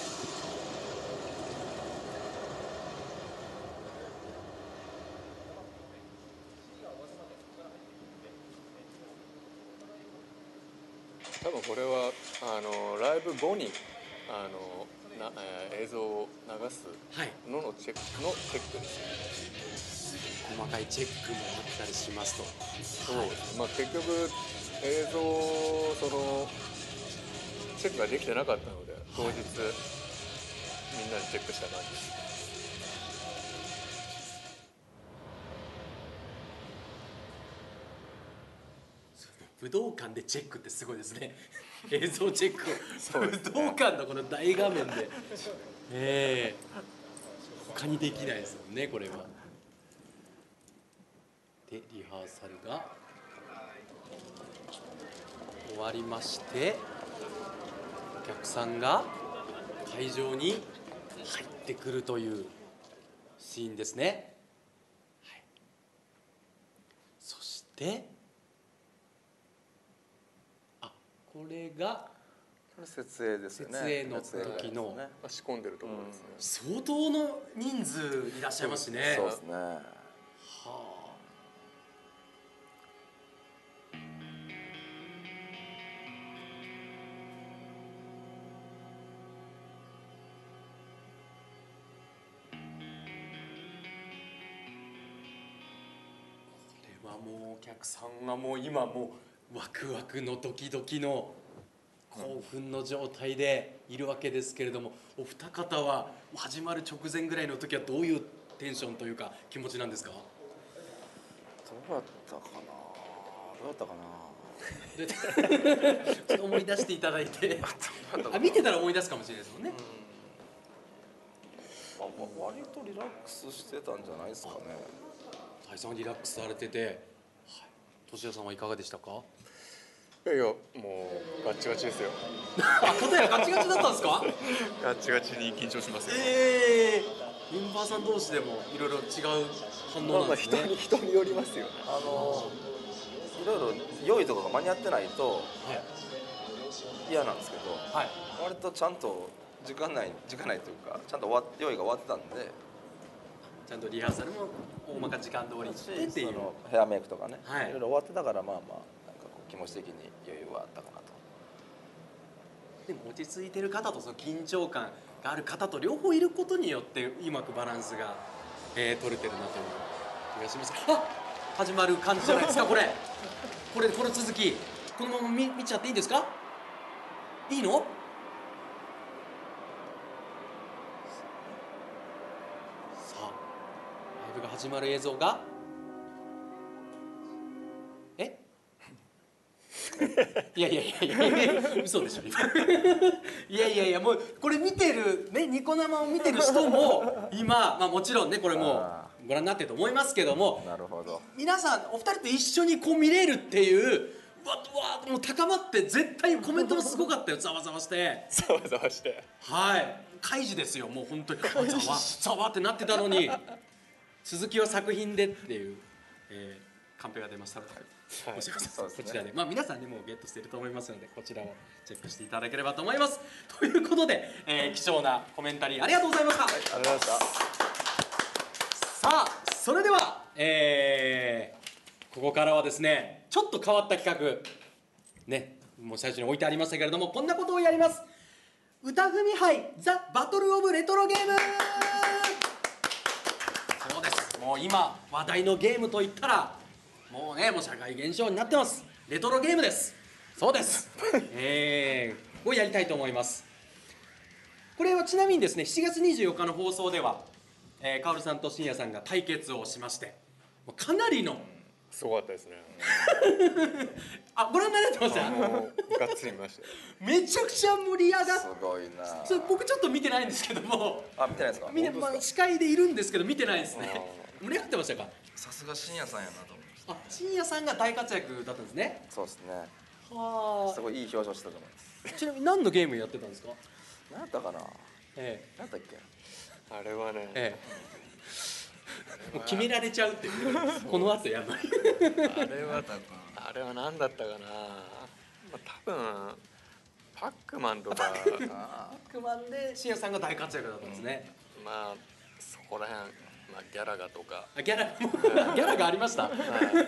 多分これはライブ後に映像を流すののチェックですね。 細かいチェックもあったりしますと。 そうですね、結局映像そのチェックができてなかったので、当日、みんなでチェックした感じです。 武道館でチェックってすごいですね。映像チェックを武道館のこの大画面で、他にできないですもんね、これは。でリハーサルが終わりまして、お客さんが会場に入ってくるというシーンですね。そしてこれが設営ですよね。 設営の時の仕込んでるところですね。 相当の人数いらっしゃいますね。 そうですね。 これはもうお客さんはもう今もうワクワクのドキドキの興奮の状態でいるわけですけれども、お二方は始まる直前ぐらいの時はどういうテンションというか気持ちなんですか？ どうやったかな。 ちょっと思い出していただいて見てたら思い出すかもしれないですもんね。 割とリラックスしてたんじゃないですかね。 大さんリラックスされてて、俊也さんはいかがでしたか？ いやもうガッチガチですよ。 片やガチガチだったんですか？ ガチガチに緊張しますよ。 メンバーさん同士でもいろいろ違う反応なんですね。 人によりますよね。 いろいろ用意とかが間に合ってないと嫌なんですけど、割とちゃんと時間内というかちゃんと用意が終わってたんで、 ちゃんとリハーサルも大まか時間通りにしてっていう、 ヘアメイクとかね、いろいろ終わってたから、なんかこう気持ち的に余裕はあったかなと。 でも落ち着いてる方とその緊張感がある方と両方いることによってうまくバランスが、取れてるなという気がします。始まる感じじゃないですか。この続きこのまま見ちゃっていいんですか？いいの？さあライブが始まる映像がいやいやいやいや嘘でしょ今いやいやいやもうこれ見てるねニコ生を見てる人も今、まあ、もちろんねこれもうご覧になってると思いますけども、 なるほど。 皆さんお二人と一緒にこう見れるっていうもう高まって絶対コメントもすごかったよざわざわしてざわざわしてはい開示ですよもう本当にざわってなってたのに続きは作品でっていう、カンペが出ましたので、はい、こちらで、まあ、皆さんにもうゲットしていると思いますのでこちらをチェックしていただければと思います。ということで、貴重なコメンタリーありがとうございました。 ありがとうございました。 さあそれでは、ここからはですねちょっと変わった企画ねもう最初に置いてありましたけれどもこんなことをやります。歌組杯ザ・バトル・オブ・レトロゲーム。そうですもう今話題のゲームといったらもうねもう社会現象になってますレトロゲームです。そうですをやりたいと思います。これはちなみにですね7月24日の放送ではカオルさんと深夜さんが対決をしましてかなりのすごかったですねあご覧になられてましたがっつり見ましためちゃくちゃ盛り上がってすごいな。 それ僕ちょっと見てないんですけどもあ、見てないですか。 まあ、司会でいるんですけど見てないですね盛り上がってましたか。 さすが深夜さんやなと思いましあ深夜さんが大活躍だったんですね。 そうですね。 はすごいいい表情してたと思います。 ちなみに何のゲームやってたんですか。 なんだったかな。 なんだっけ。 あれはね、 もう決められちゃうっていうこの後やばいあれは何だったかな、まあ、多分パックマンとかパックマンで深夜さんが大活躍だったんですね。 まあそこら辺、まあ、ギャラガとかギャラがありました。わか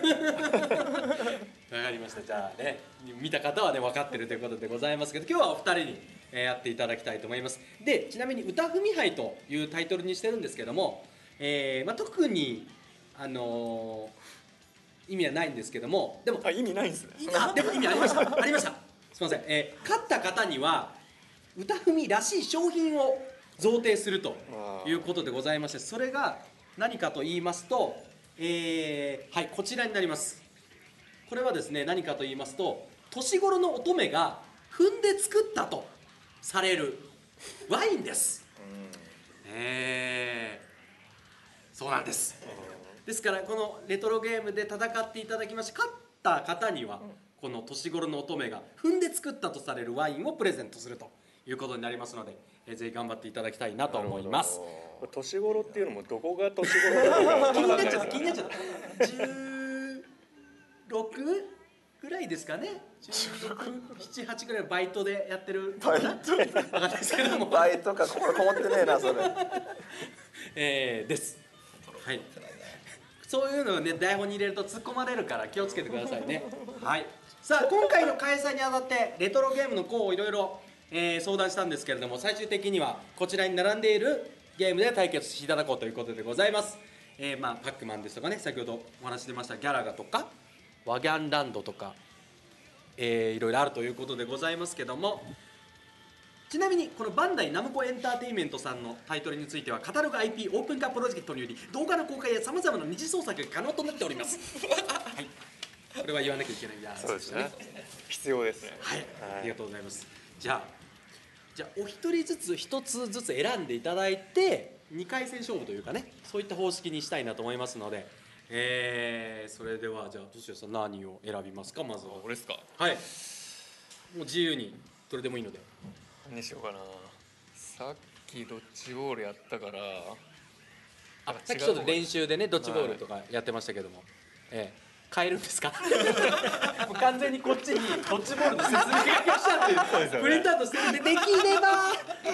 りました。じゃあね見た方はね分かってるということでございますけど今日はお二人にやっていただきたいと思います。でちなみに歌組杯というタイトルにしてるんですけども、まあ、特に意味はないんですけどもでも意味ないんですね。 でも意味ありましたありました。すみません、勝った方には歌組らしい商品を贈呈するということでございましてそれが何かと言いますと、はいこちらになります。これはですね何かと言いますと年頃の乙女が踏んで作ったとされるワインです。そうなんです。ですからこのレトロゲームで戦っていただきまして勝った方にはこの年頃の乙女が踏んで作ったとされるワインをプレゼントするということになりますので、ぜひ頑張っていただきたいなと思います。 年頃っていうのもどこが年頃か気になっちゃった気になっちゃった16ぐらいですかね。17、8ぐらいバイトでやってるバイト分かんないですけどもバイトか心こもってねえなそれです。はい。そういうのをね台本に入れると突っ込まれるから気をつけてくださいね。はい。さあ今回の開催にあたってレトロゲームの項をいろいろ相談したんですけれども最終的にはこちらに並んでいるゲームで対決していただこうということでございます。まあパックマンですとかね先ほどお話し出ましたギャラガとかワギャンランドとか、いろいろあるということでございますけどもちなみにこのバンダイナムコエンターテインメントさんのタイトルについてはカタログ IP オープン化プロジェクトにより動画の公開やさまざまな二次創作が可能となっておりますはい、これは言わなきゃいけないやつそうですね。必要ですね。 はい、ありがとうございます。じゃあお一人ずつ一つずつ選んでいただいて2回戦勝負というかねそういった方式にしたいなと思いますので、それではじゃあトシヤさん何を選びますか。まずは俺ですか。 はいもう自由にどれでもいいので何にしようかな。さっきドッジボールやったからさっきちょっと練習でねドッジボールとかやってましたけども、変えるんですかもう完全にこっちにドッジボールの説明がしたっていうプリントアウトしてるんでできれば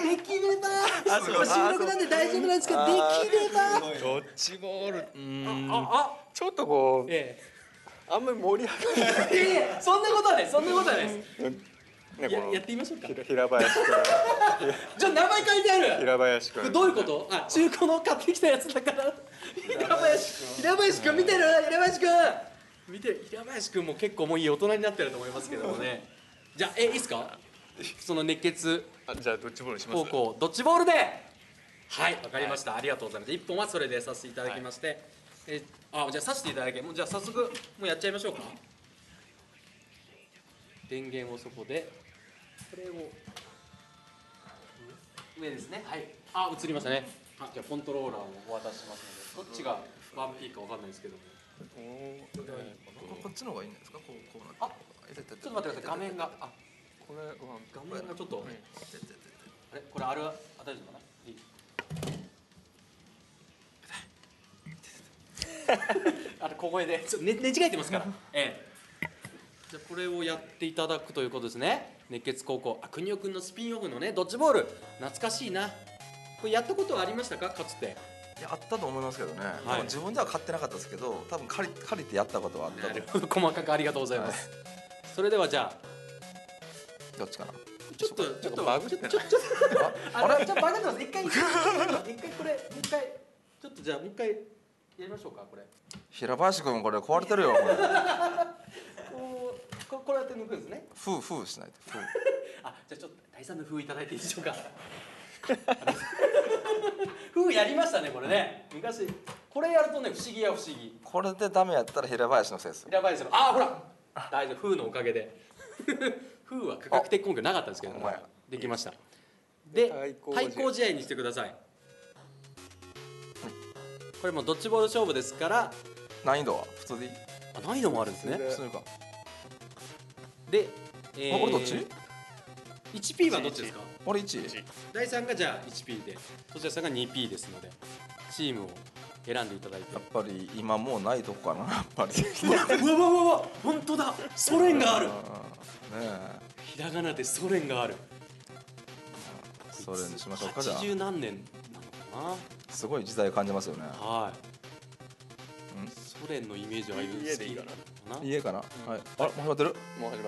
収録なんで大丈夫なんですけどできればドッジボールちょっとこう、あんまり盛り上がらない。 いやそんなことはないそんなことはないですね、 やってみましょうか。 平林君じゃあ名前書いてある平林君どういうこと。中古の買ってきたやつだから平林君見てる平林君見て平林君も結構もういい大人になってると思いますけどもねじゃあいいっすかその熱血じゃあドッジボールします。 高校ドッジボールではいわかりました、ありがとうございます。1本はそれでさせていただきまして、じゃあさせていただけもうじゃあ早速もうやっちゃいましょうか。 電源をそこでこれを上ですね。はい。あ、映りましたね。あ、じゃあコントローラーをお渡ししますので、どっちが 1P かわかんないですけども。 こっちの方がいいんですか？こうなって。 あ、ちょっと待ってください。画面がこれは画面がちょっと、あれこれ大丈夫かな？いい。小声で寝違えてますから。じゃあこれをやっていただくということですね。熱血高校、国尾くんのスピンオフのねドッジボール、懐かしいな。これやったことはありましたか、かつて？ いや、あったと思いますけどね。多分自分では買ってなかったですけど、多分借りてやったことはあったと。 なるほど、細かくありがとうございます。それではじゃあどっちかな。 ちょっとバグってない？ あれ、じゃあバグってます。一回これもう一回ちょっとじゃあもう一回やりましょうか。これ平林君、これ壊れてるよ。 これやって抜くんですね。 封しないと。 あ、じゃあちょっと第三の封いただいていいでしょうか。封やりましたね、これね。昔これやるとね、不思議や不思議。 これでダメやったら平林のせいですよ。 平林さん、あ、ほら大丈夫、封のおかげで。封は科学的根拠なかったんですけど、できました。で、対抗試合にしてください。これもドッジボール勝負ですから。 難易度は普通でいい？ あ、難易度もあるんですね。 普通か。 で、 これどっち ？1P はどっちですか？ 俺1。 第3がじゃあ 1P で、そちらさんが 2P ですので、チームを選んでいただいて。 やっぱり今もうないとこかな、やっぱり。 うわ、本当だ、ソ連がある。 ねひらがなでソ連がある。 それにしましょうか。じゃあ 80何年なのかすごい時代感じますよね。 な。はい。ソ連のイメージは家でいいかな。 家かな。はい。あ、もう始まってる？ もう始まった。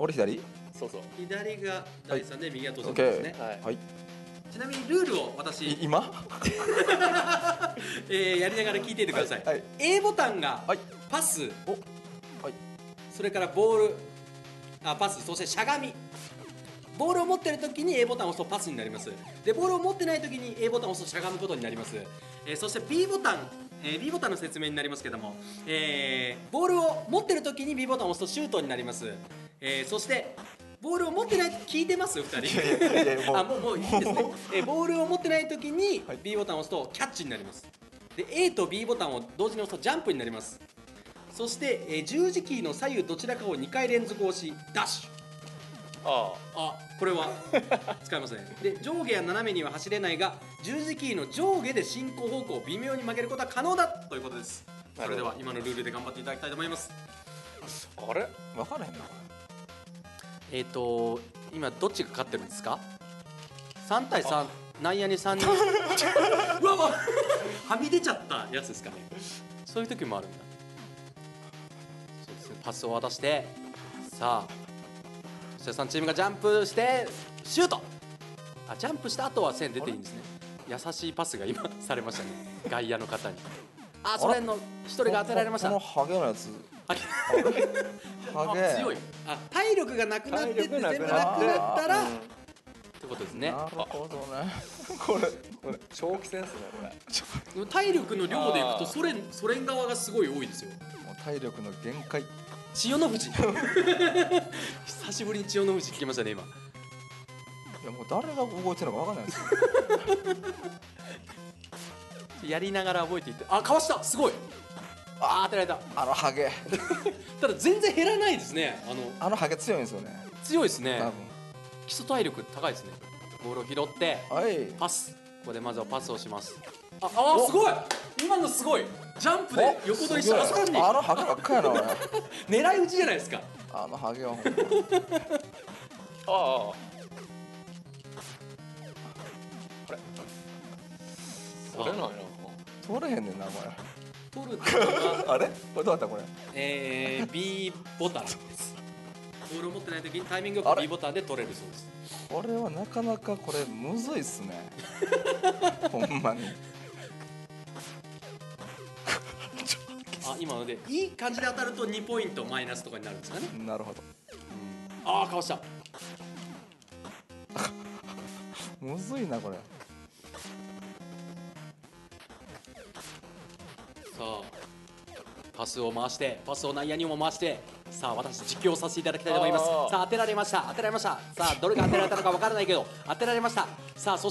俺左？ そう。 左が第3で右が当然ですね。 はい。 ちなみにルールを私今やりながら聞いていてください。A ボタンがパス、それからボール、パス、そしてしゃがみ。ボールを持っている時に A ボタンを押すとパスになります。で、ボールを持ってない時に A ボタンを押すとしゃがむことになります。そして B ボタンの説明になりますけども、ボールを持っている時に B ボタンを押すとシュートになります。そしてボールを持ってない、聞いてます2人？もういいですね。ボールを持ってない時に B ボタンを押すとキャッチになります。で、 A と B ボタンを同時に押すとジャンプになります。そして、十字キーの左右どちらかを2回連続押しダッシュ。これは使いますね。で、上下や斜めには走れないが、十字キーの上下で進行方向を微妙に曲げることは可能だということです。それでは今のルールで頑張っていただきたいと思います。 あれ分からへんな。 今どっちが勝ってるんですか？3対3、内野に3人。うわ、はみ出ちゃったやつですかね。そういう時もあるんだ。そうですね、パスを渡して、さあそして3チームがジャンプしてシュート。ジャンプした後は線出ていいんですね。優しいパスが今されましたね、外野の方に。ソ連の1人が当てられました。 このハゲのやつハゲ強い。体力がなくなってて全部なくなったらってことですね。 なるほどね。 これ長期戦ですね、これ。 体力の量でいくとソ連側がすごい多いですよ。 もう体力の限界。 千代の富士久しぶりに千代の富士聞きましたね今。 いや、もう誰が動いてるのか分かんないですよ。 やりながら覚えていって、かわした、すごい。当てられた。 ハゲただ全然減らないですね。 ハゲ強いんですよね。 強いですね。 多分基礎体力高いですね。ボールを拾ってパス。ここでまずはパスをします。すごい、今のすごい。ジャンプで横取りした。さらにハゲばっかやな俺。 狙い撃ちじゃないですか。 ハゲはほんま。 これなんや。 取れへんねんなこれ。 取るとはあれこれどうだったこれ。 B ボタンです。ボールを持ってない時にタイミングよく B ボタンで取れるそうです。 これはなかなかこれむずいっすね。ほんまに。 今のでいい感じで当たると2ポイントマイナスとかになるんですかね。 なるほど。 かわした。 むずいなこれ。 さあパスを回して、パスを内野にも回して、さあ私実況させていただきたいと思います。さあ当てられました、当てられました。さあどれが当てられたのかわからないけど当てられました。さあそして、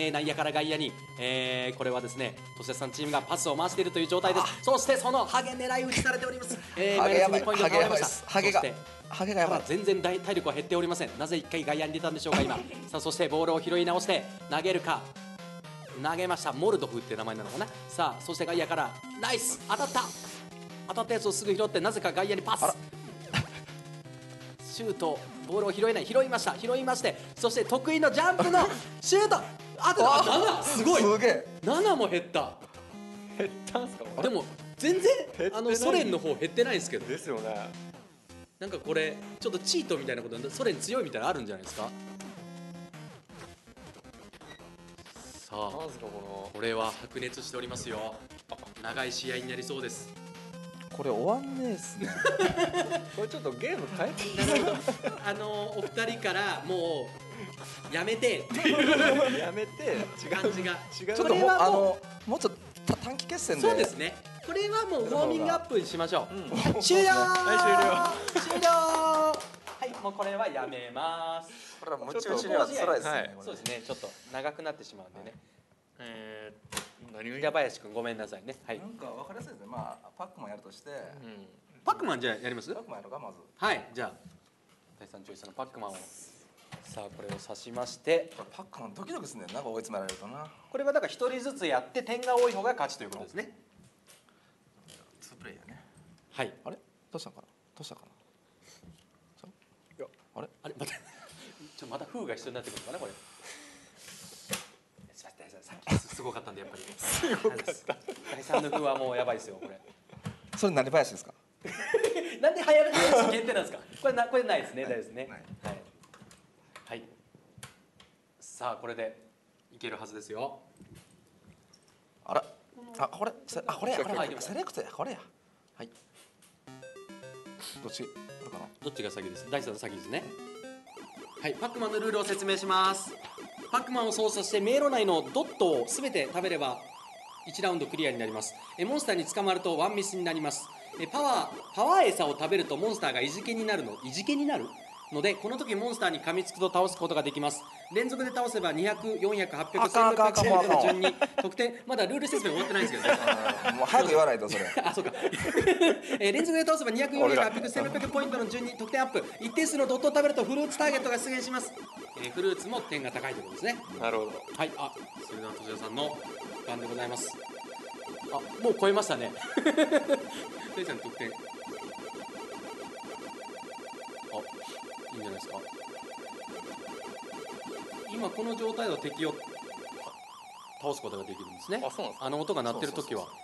内野から外野に、これはですねトシヤさんチームがパスを回しているという状態です。そしてそのハゲ狙い撃ちされております。マイナス2ポイント取られました。ハゲがやばい。全然体力は減っておりません。なぜ1回外野に出たんでしょうか今。さあそしてボールを拾い直して投げるか。投げました。モルドフって名前なのかな。さあそして外野からナイス、当たったやつをすぐ拾って、なぜか外野にパス。シュート、ボールを拾えない。拾いまして、そして得意のジャンプのシュート。7、すごい。7も減った。 減ったんすか。 でも全然ソ連の方減ってないんですけど。 ですよね。 なんかこれちょっとチートみたいなことでソ連強いみたいなのあるんじゃないですか。さあこれは白熱しておりますよ。長い試合になりそうです。 これ終わんねえっすね。 これちょっとゲーム変えてお二人からもうやめてっていうやめて感じがちょっともうちょっと短期決戦で。 そうですね。これはもうウォーミングアップにしましょう。終了。 はい、 終了。はい、もうこれはやめます。 これはムチ打ちには辛いですね。 そうですね。ちょっと長くなってしまうんでね。 何が平林くんごめんなさいね。はい。 なんか分かりやすいですね。まあパックマンやるとして、 パックマンじゃあやります？ パックマンやるかまず。 はい、じゃあ第3チョイスのパックマンをさあこれを指しまして、 パックマンドキドキすんねんな、追い詰められるとな。 これはだから一人ずつやって点が多い方が勝ちということですね。 2プレイヤーね。 はい。 あれどうしたかな。あれ待ってまた風が必要になってくるのかなこれ。さっきすごかったんでやっぱり。 すごかった。 第3の風はもうやばいですよこれ。 それ何林ですか。 なんで林限定なんですか。これないですね。大丈夫ですね。はい。さあこれでいけるはずですよ。 これセレクトやこれや。はい。どっちかな。 どっちが先です。第3の先ですね。はい、パックマンのルールを説明します。パックマンを操作して迷路内のドットを全て食べれば1ラウンドクリアになります。モンスターに捕まるとワンミスになります。パワー餌を食べるとモンスターが餌食になるので、この時モンスターに噛みつくと倒すことができます。連続で倒せば200、400、800、1600の順に得点、まだルール説明終わってないんですけどね。 もう早く言わないとそれ。 そうか。連続で倒せば200、400、800、1600ポイントの順に得点アップ。一定数のドットを食べるとフルーツターゲットが出現します。フルーツも点が高いということですね。 なるほど。 はい。それではとしやさんの番でございます。もう超えましたね。としさん得点。いいんじゃないですか。今この状態では敵を倒すことができるんですね。 そうなんですか。 音が鳴ってる時は。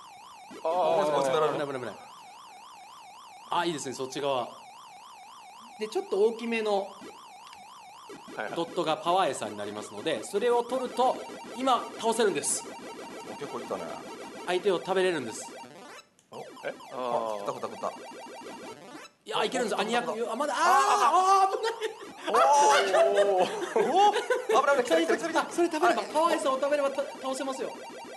危ない。いいですね、そっち側でちょっと大きめのドットがパワー餌になりますので、それを取ると今倒せるんです。 結構いったね。 相手を食べれるんです。 食った。 いや、いけるんです。200、まだ、危ない。それ食べれば、パワー餌を食べれば倒せますよ。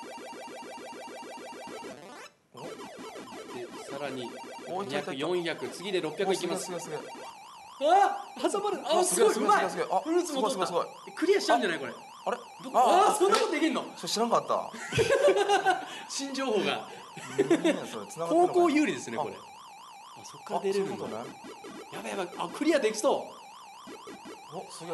で、さらに200、400、次で600いきます。挟まる。すごい、うまい。フルーツも取った。クリアしちゃうんじゃないこれ。 あれそんなことできんの。 それ知らんかった。 新情報が。高校有利ですねこれ。そっから出れるんだ。やばい。クリアできそう。 すげえ。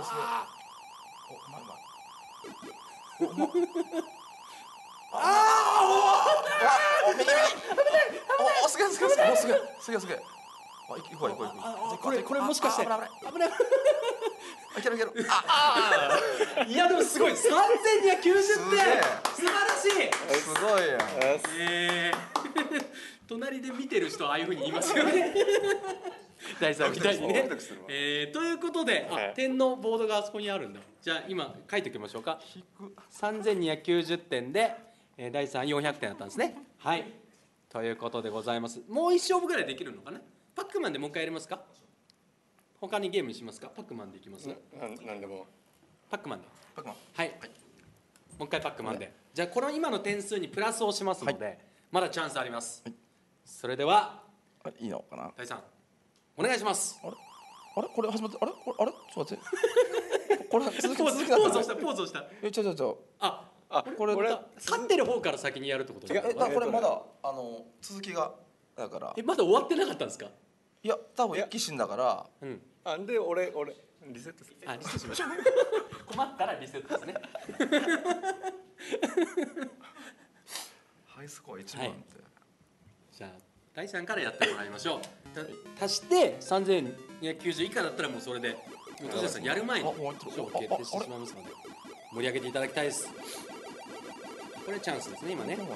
すげえ。 これもしかして危ない。 いける。 いやでもすごい。3290点。素晴らしい。 すごいやん。 隣で見てる人はああいう風に言いますよね。第3みたいにね。ということで、点のボードがあそこにあるんだ。じゃあ今書いておきましょうか。3290点で第3400点だったんですね。はい。ということでございます。もう1勝負ぐらいできるのかな。パックマンでもう一回やりますか。他にゲームにしますか。パックマンでいきます。 なんでも。 パックマンで。はい。もう一回パックマンで。じゃあこの今の点数にプラスをしますので、まだチャンスあります。 それでは、 いいのかな。 大さんお願いします。 あれこれ始まって、あれちょっと待ってこれ続きポーズをしたポーズをした。 ちょこれ勝ってる方から先にやるってことですか。 これまだ続きがだから。 まだ終わってなかったんですか。 いや多分一気死んだから。 で俺リセットする。 リセットしましょう。困ったらリセットですね。 ハイスコア1番って。 じゃあ大さんからやってもらいましょう。足して3290以下だったらもうそれで戸谷さんやる前に勝負決定してしまいますので盛り上げていただきたいです。これチャンスですね今ね。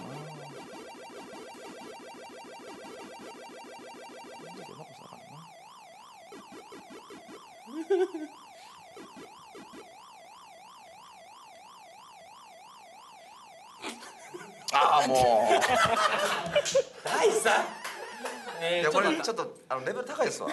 もう大さんこれちょっとレベル高いですわ。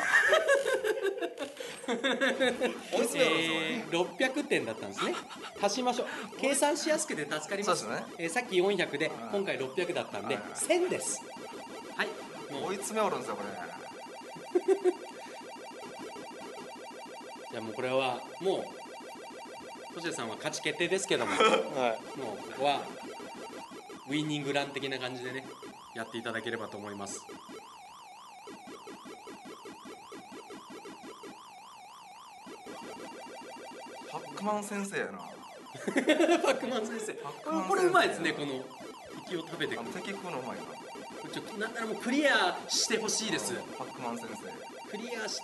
600点だったんですね。足しましょう。計算しやすくて助かります。 そうですね。 さっき400で今回600だったんで1000です。はい。 追い詰めおるんですよこれ。 じゃあもうこれはもうトシさんは勝ち決定ですけども、もうここはウイニングラン的な感じでねやっていただければと思います。 パックマン先生やな。 パックマン先生。これうまいですねこの息を食べてくる。 敵食うのうまいな。 なんならもうクリアしてほしいです。 パックマン先生。 クリアして。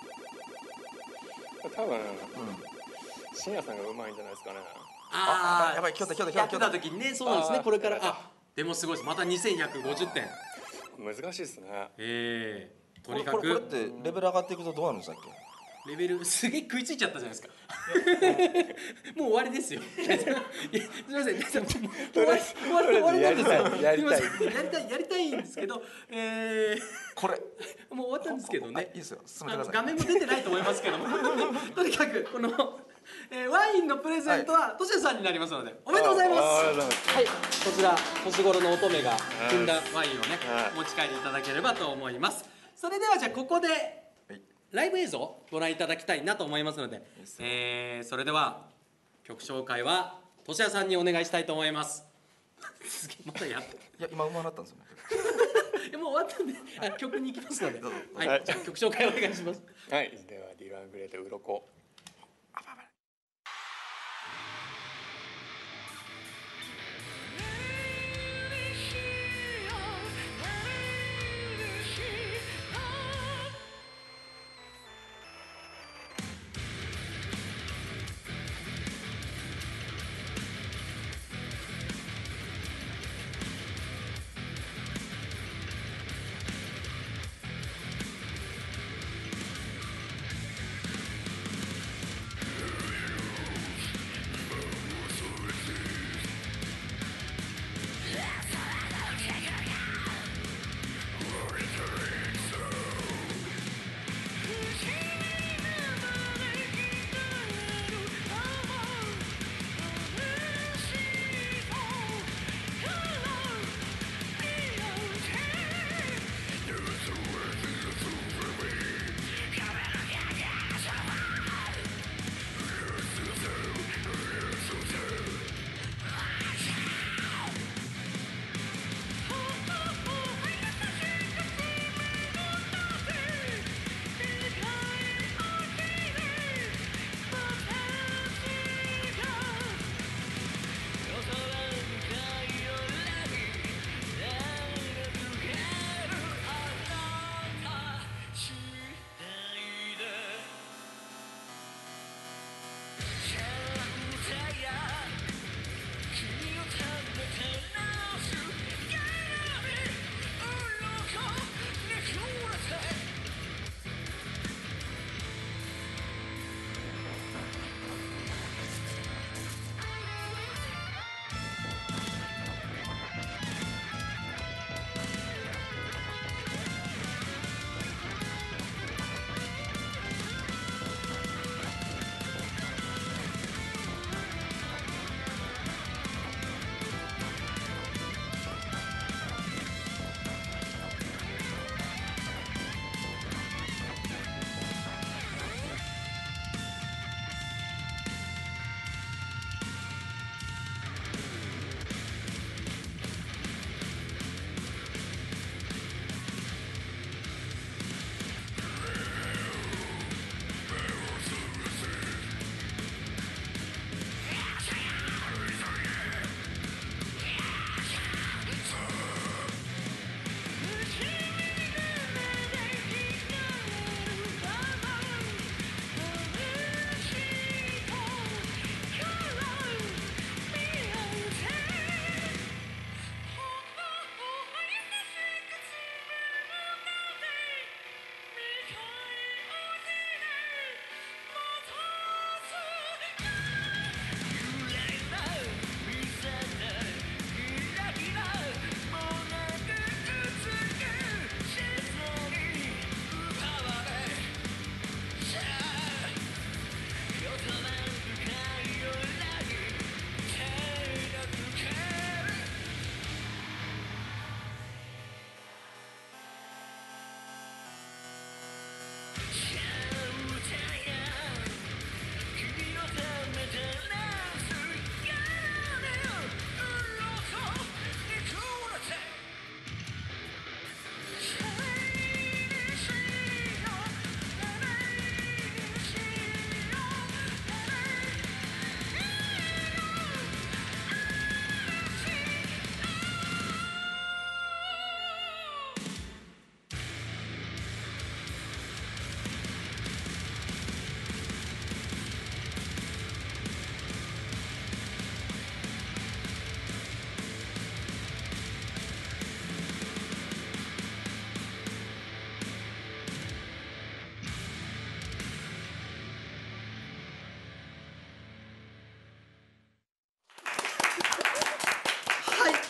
多分。深夜さんがうまいんじゃないですかね。 やばい、やってた時にね、そうなんですね。これからでもすごいです。また2150点。 難しいですね。 とにかくこれってレベル上がっていくとどうなるんでしたっけ。 レベルすげえ食いついちゃったじゃないですか。もう終わりですよ。すみません。終わりなんですよ。やりたいんですけど、 これもう終わったんですけどね。 いいですよ。進めてください。 画面も出てないと思いますけども、とにかくこのワインのプレゼントはトシさんになりますので、おめでとうございます。はい、こちら年頃の乙女が汲んだワインをね持ち帰りいただければと思います。それではじゃあここでライブ映像をご覧いただきたいなと思いますので、それでは曲紹介はトシさんにお願いしたいと思います。すげえまたやって。 いや今うまなったんですよね。 もう終わったんで曲に行きますので、はい、じゃあ曲紹介お願いします。 はい、ではディラン・グレートウロコ。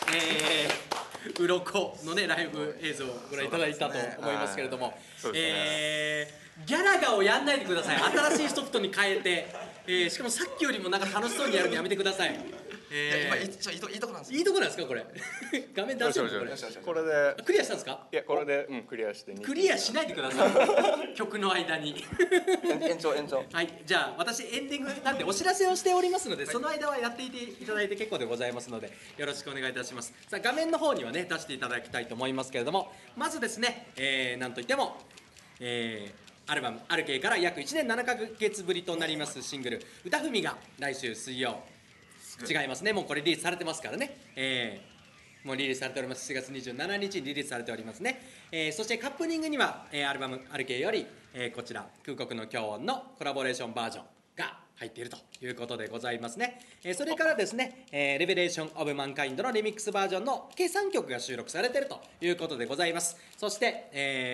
鱗のねライブ映像をご覧いただいたと思いますけれども、ギャラガをやんないでください。新しいソフトに変えて、しかもさっきよりもなんか楽しそうにやるのやめてください。 今いいとこなんですよ。 いいとこなんですかこれ。画面出せるこれ。 これでクリアしたんですか？ いやこれでクリアしてクリアしないでください。曲の間に。 延長。 はい、じゃあ私エンディングなんでお知らせをしておりますので、その間はやっていていただいて結構でございますのでよろしくお願いいたします。さあ画面の方にはね出していただきたいと思いますけれども、まずですね、なんといっても、アルバム「アルケイ」から約1年7ヶ月ぶりとなりますシングル「歌ふみ」が来週水曜、違いますね、もうこれリリースされてますからね、もうリリースされております。7月27日にリリースされておりますね、そしてカップリングには、アルバム「アルケイ」より、こちら空国の教音のコラボレーションバージョンが入っているということでございますね、それからですね、レベレーション・オブ・マンカインドのリミックスバージョンの計3曲が収録されているということでございます。そして、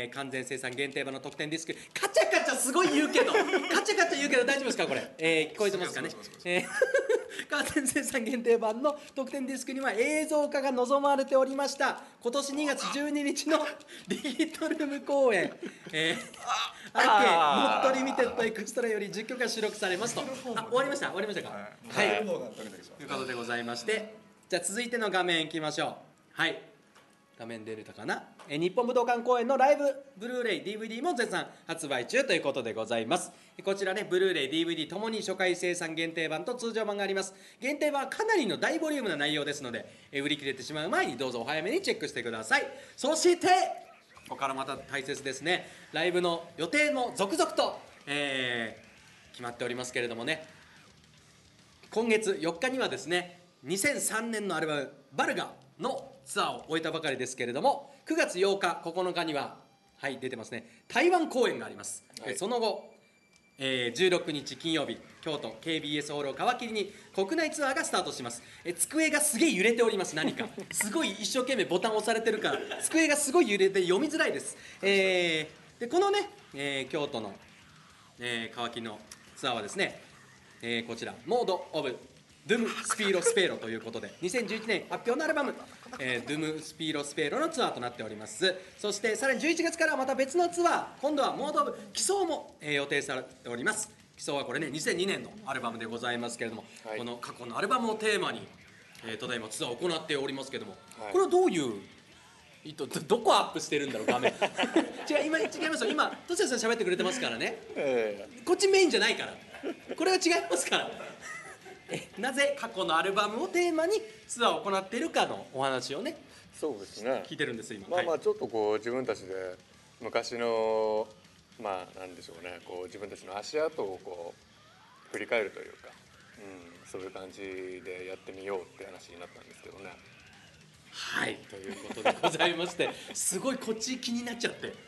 完全生産限定版の特典ディスク、カチャカチャすごい言うけどカチャカチャ言うけど大丈夫ですかこれ、聞こえてますかね。完全生産限定版の特典ディスクには映像化が望まれておりました今年2月12日のリリトルーム公演、アルケイノットリミテッドエクストラより10曲が収録されますと。終わりましたか。はい、ということでございまして、じゃあ続いての画面いきましょう。はい、画面出れたかな。日本武道館公演のライブブルーレイ DVD も絶賛発売中ということでございます。こちらねブルーレイ DVD ともに初回生産限定版と通常版があります。限定版はかなりの大ボリュームな内容ですので、売り切れてしまう前にどうぞお早めにチェックしてください。そしてここからまた大切ですね、ライブの予定も続々と、決まっておりますけれどもね、今月4日にはですね2003年のアルバム「バルガ」のツアーを終えたばかりですけれども、9月8日9日にははい出てますね台湾公演があります、その後、16日金曜日京都 KBS ホールを皮切りに国内ツアーがスタートします。机がすげえ揺れております。何かすごい一生懸命ボタンを押されてるから机がすごい揺れて読みづらいです、でこのね、京都の、皮切りのツアーはですね、こちらモード・オブ・ドゥム・スピーロ・スペーロということで2011年発表のアルバム、ドゥム・スピーロ・スペーロのツアーとなっております。そしてさらに11月からはまた別のツアー、今度はモード・オブ・奇想も、予定されております。奇想はこれね2002年のアルバムでございますけれども、この過去のアルバムをテーマに、ただいまツアーを行っておりますけれども、これはどういうどこアップしてるんだろう画面違いますよ。今トシヤさん喋ってくれてますからね、こっちメインじゃないからこれは違いますからなぜ過去のアルバムをテーマにツアーを行っているかのお話をね、 そうですね、 聞いてるんです今。 まあちょっとこう自分たちで昔のなんでしょうね、こう自分たちの足跡をこう振り返るというか、そういう感じでやってみようって話になったんですけどね。 はい、ということでございましてすごいこっち気になっちゃって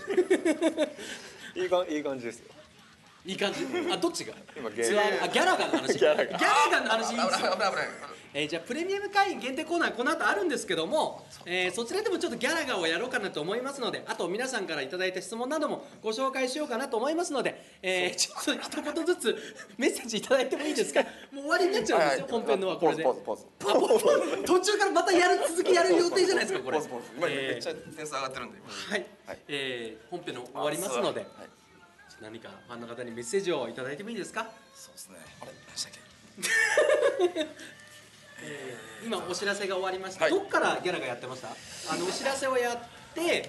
いい感じですよ。 いい感じ。どっちが今ギャラガの話ギャラガの話いいんですよ。 危ないじゃあプレミアム会員限定コーナーこの後あるんですけども、そちらでもちょっとギャラガをやろうかなと思いますので、あと皆さんからいただいた質問などもご紹介しようかなと思いますので、ちょっと一言ずつメッセージいただいてもいいですか。もう終わりになっちゃうんですよ、本編のはこれで。 ポーズ途中からまた続きやる予定じゃないですかこれ。 今めっちゃ点数上がってるんではい、本編の終わりますので、何かファンの方にメッセージをいただいてもいいですか。 そうですね。あれ何したっけ今お知らせが終わりました、どっからギャラがやってました。お知らせをやって、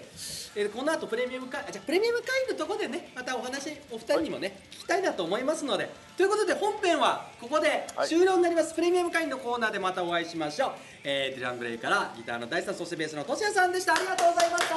この後プレミアム会員のところでねまたお話お二人にもね、聞きたいなと思いますので、ということで本編はここで終了になります、プレミアム会員のコーナーでまたお会いしましょう。ディラン・グレイからギターの大さん、そしてベースのトシヤさんでした。ありがとうございました。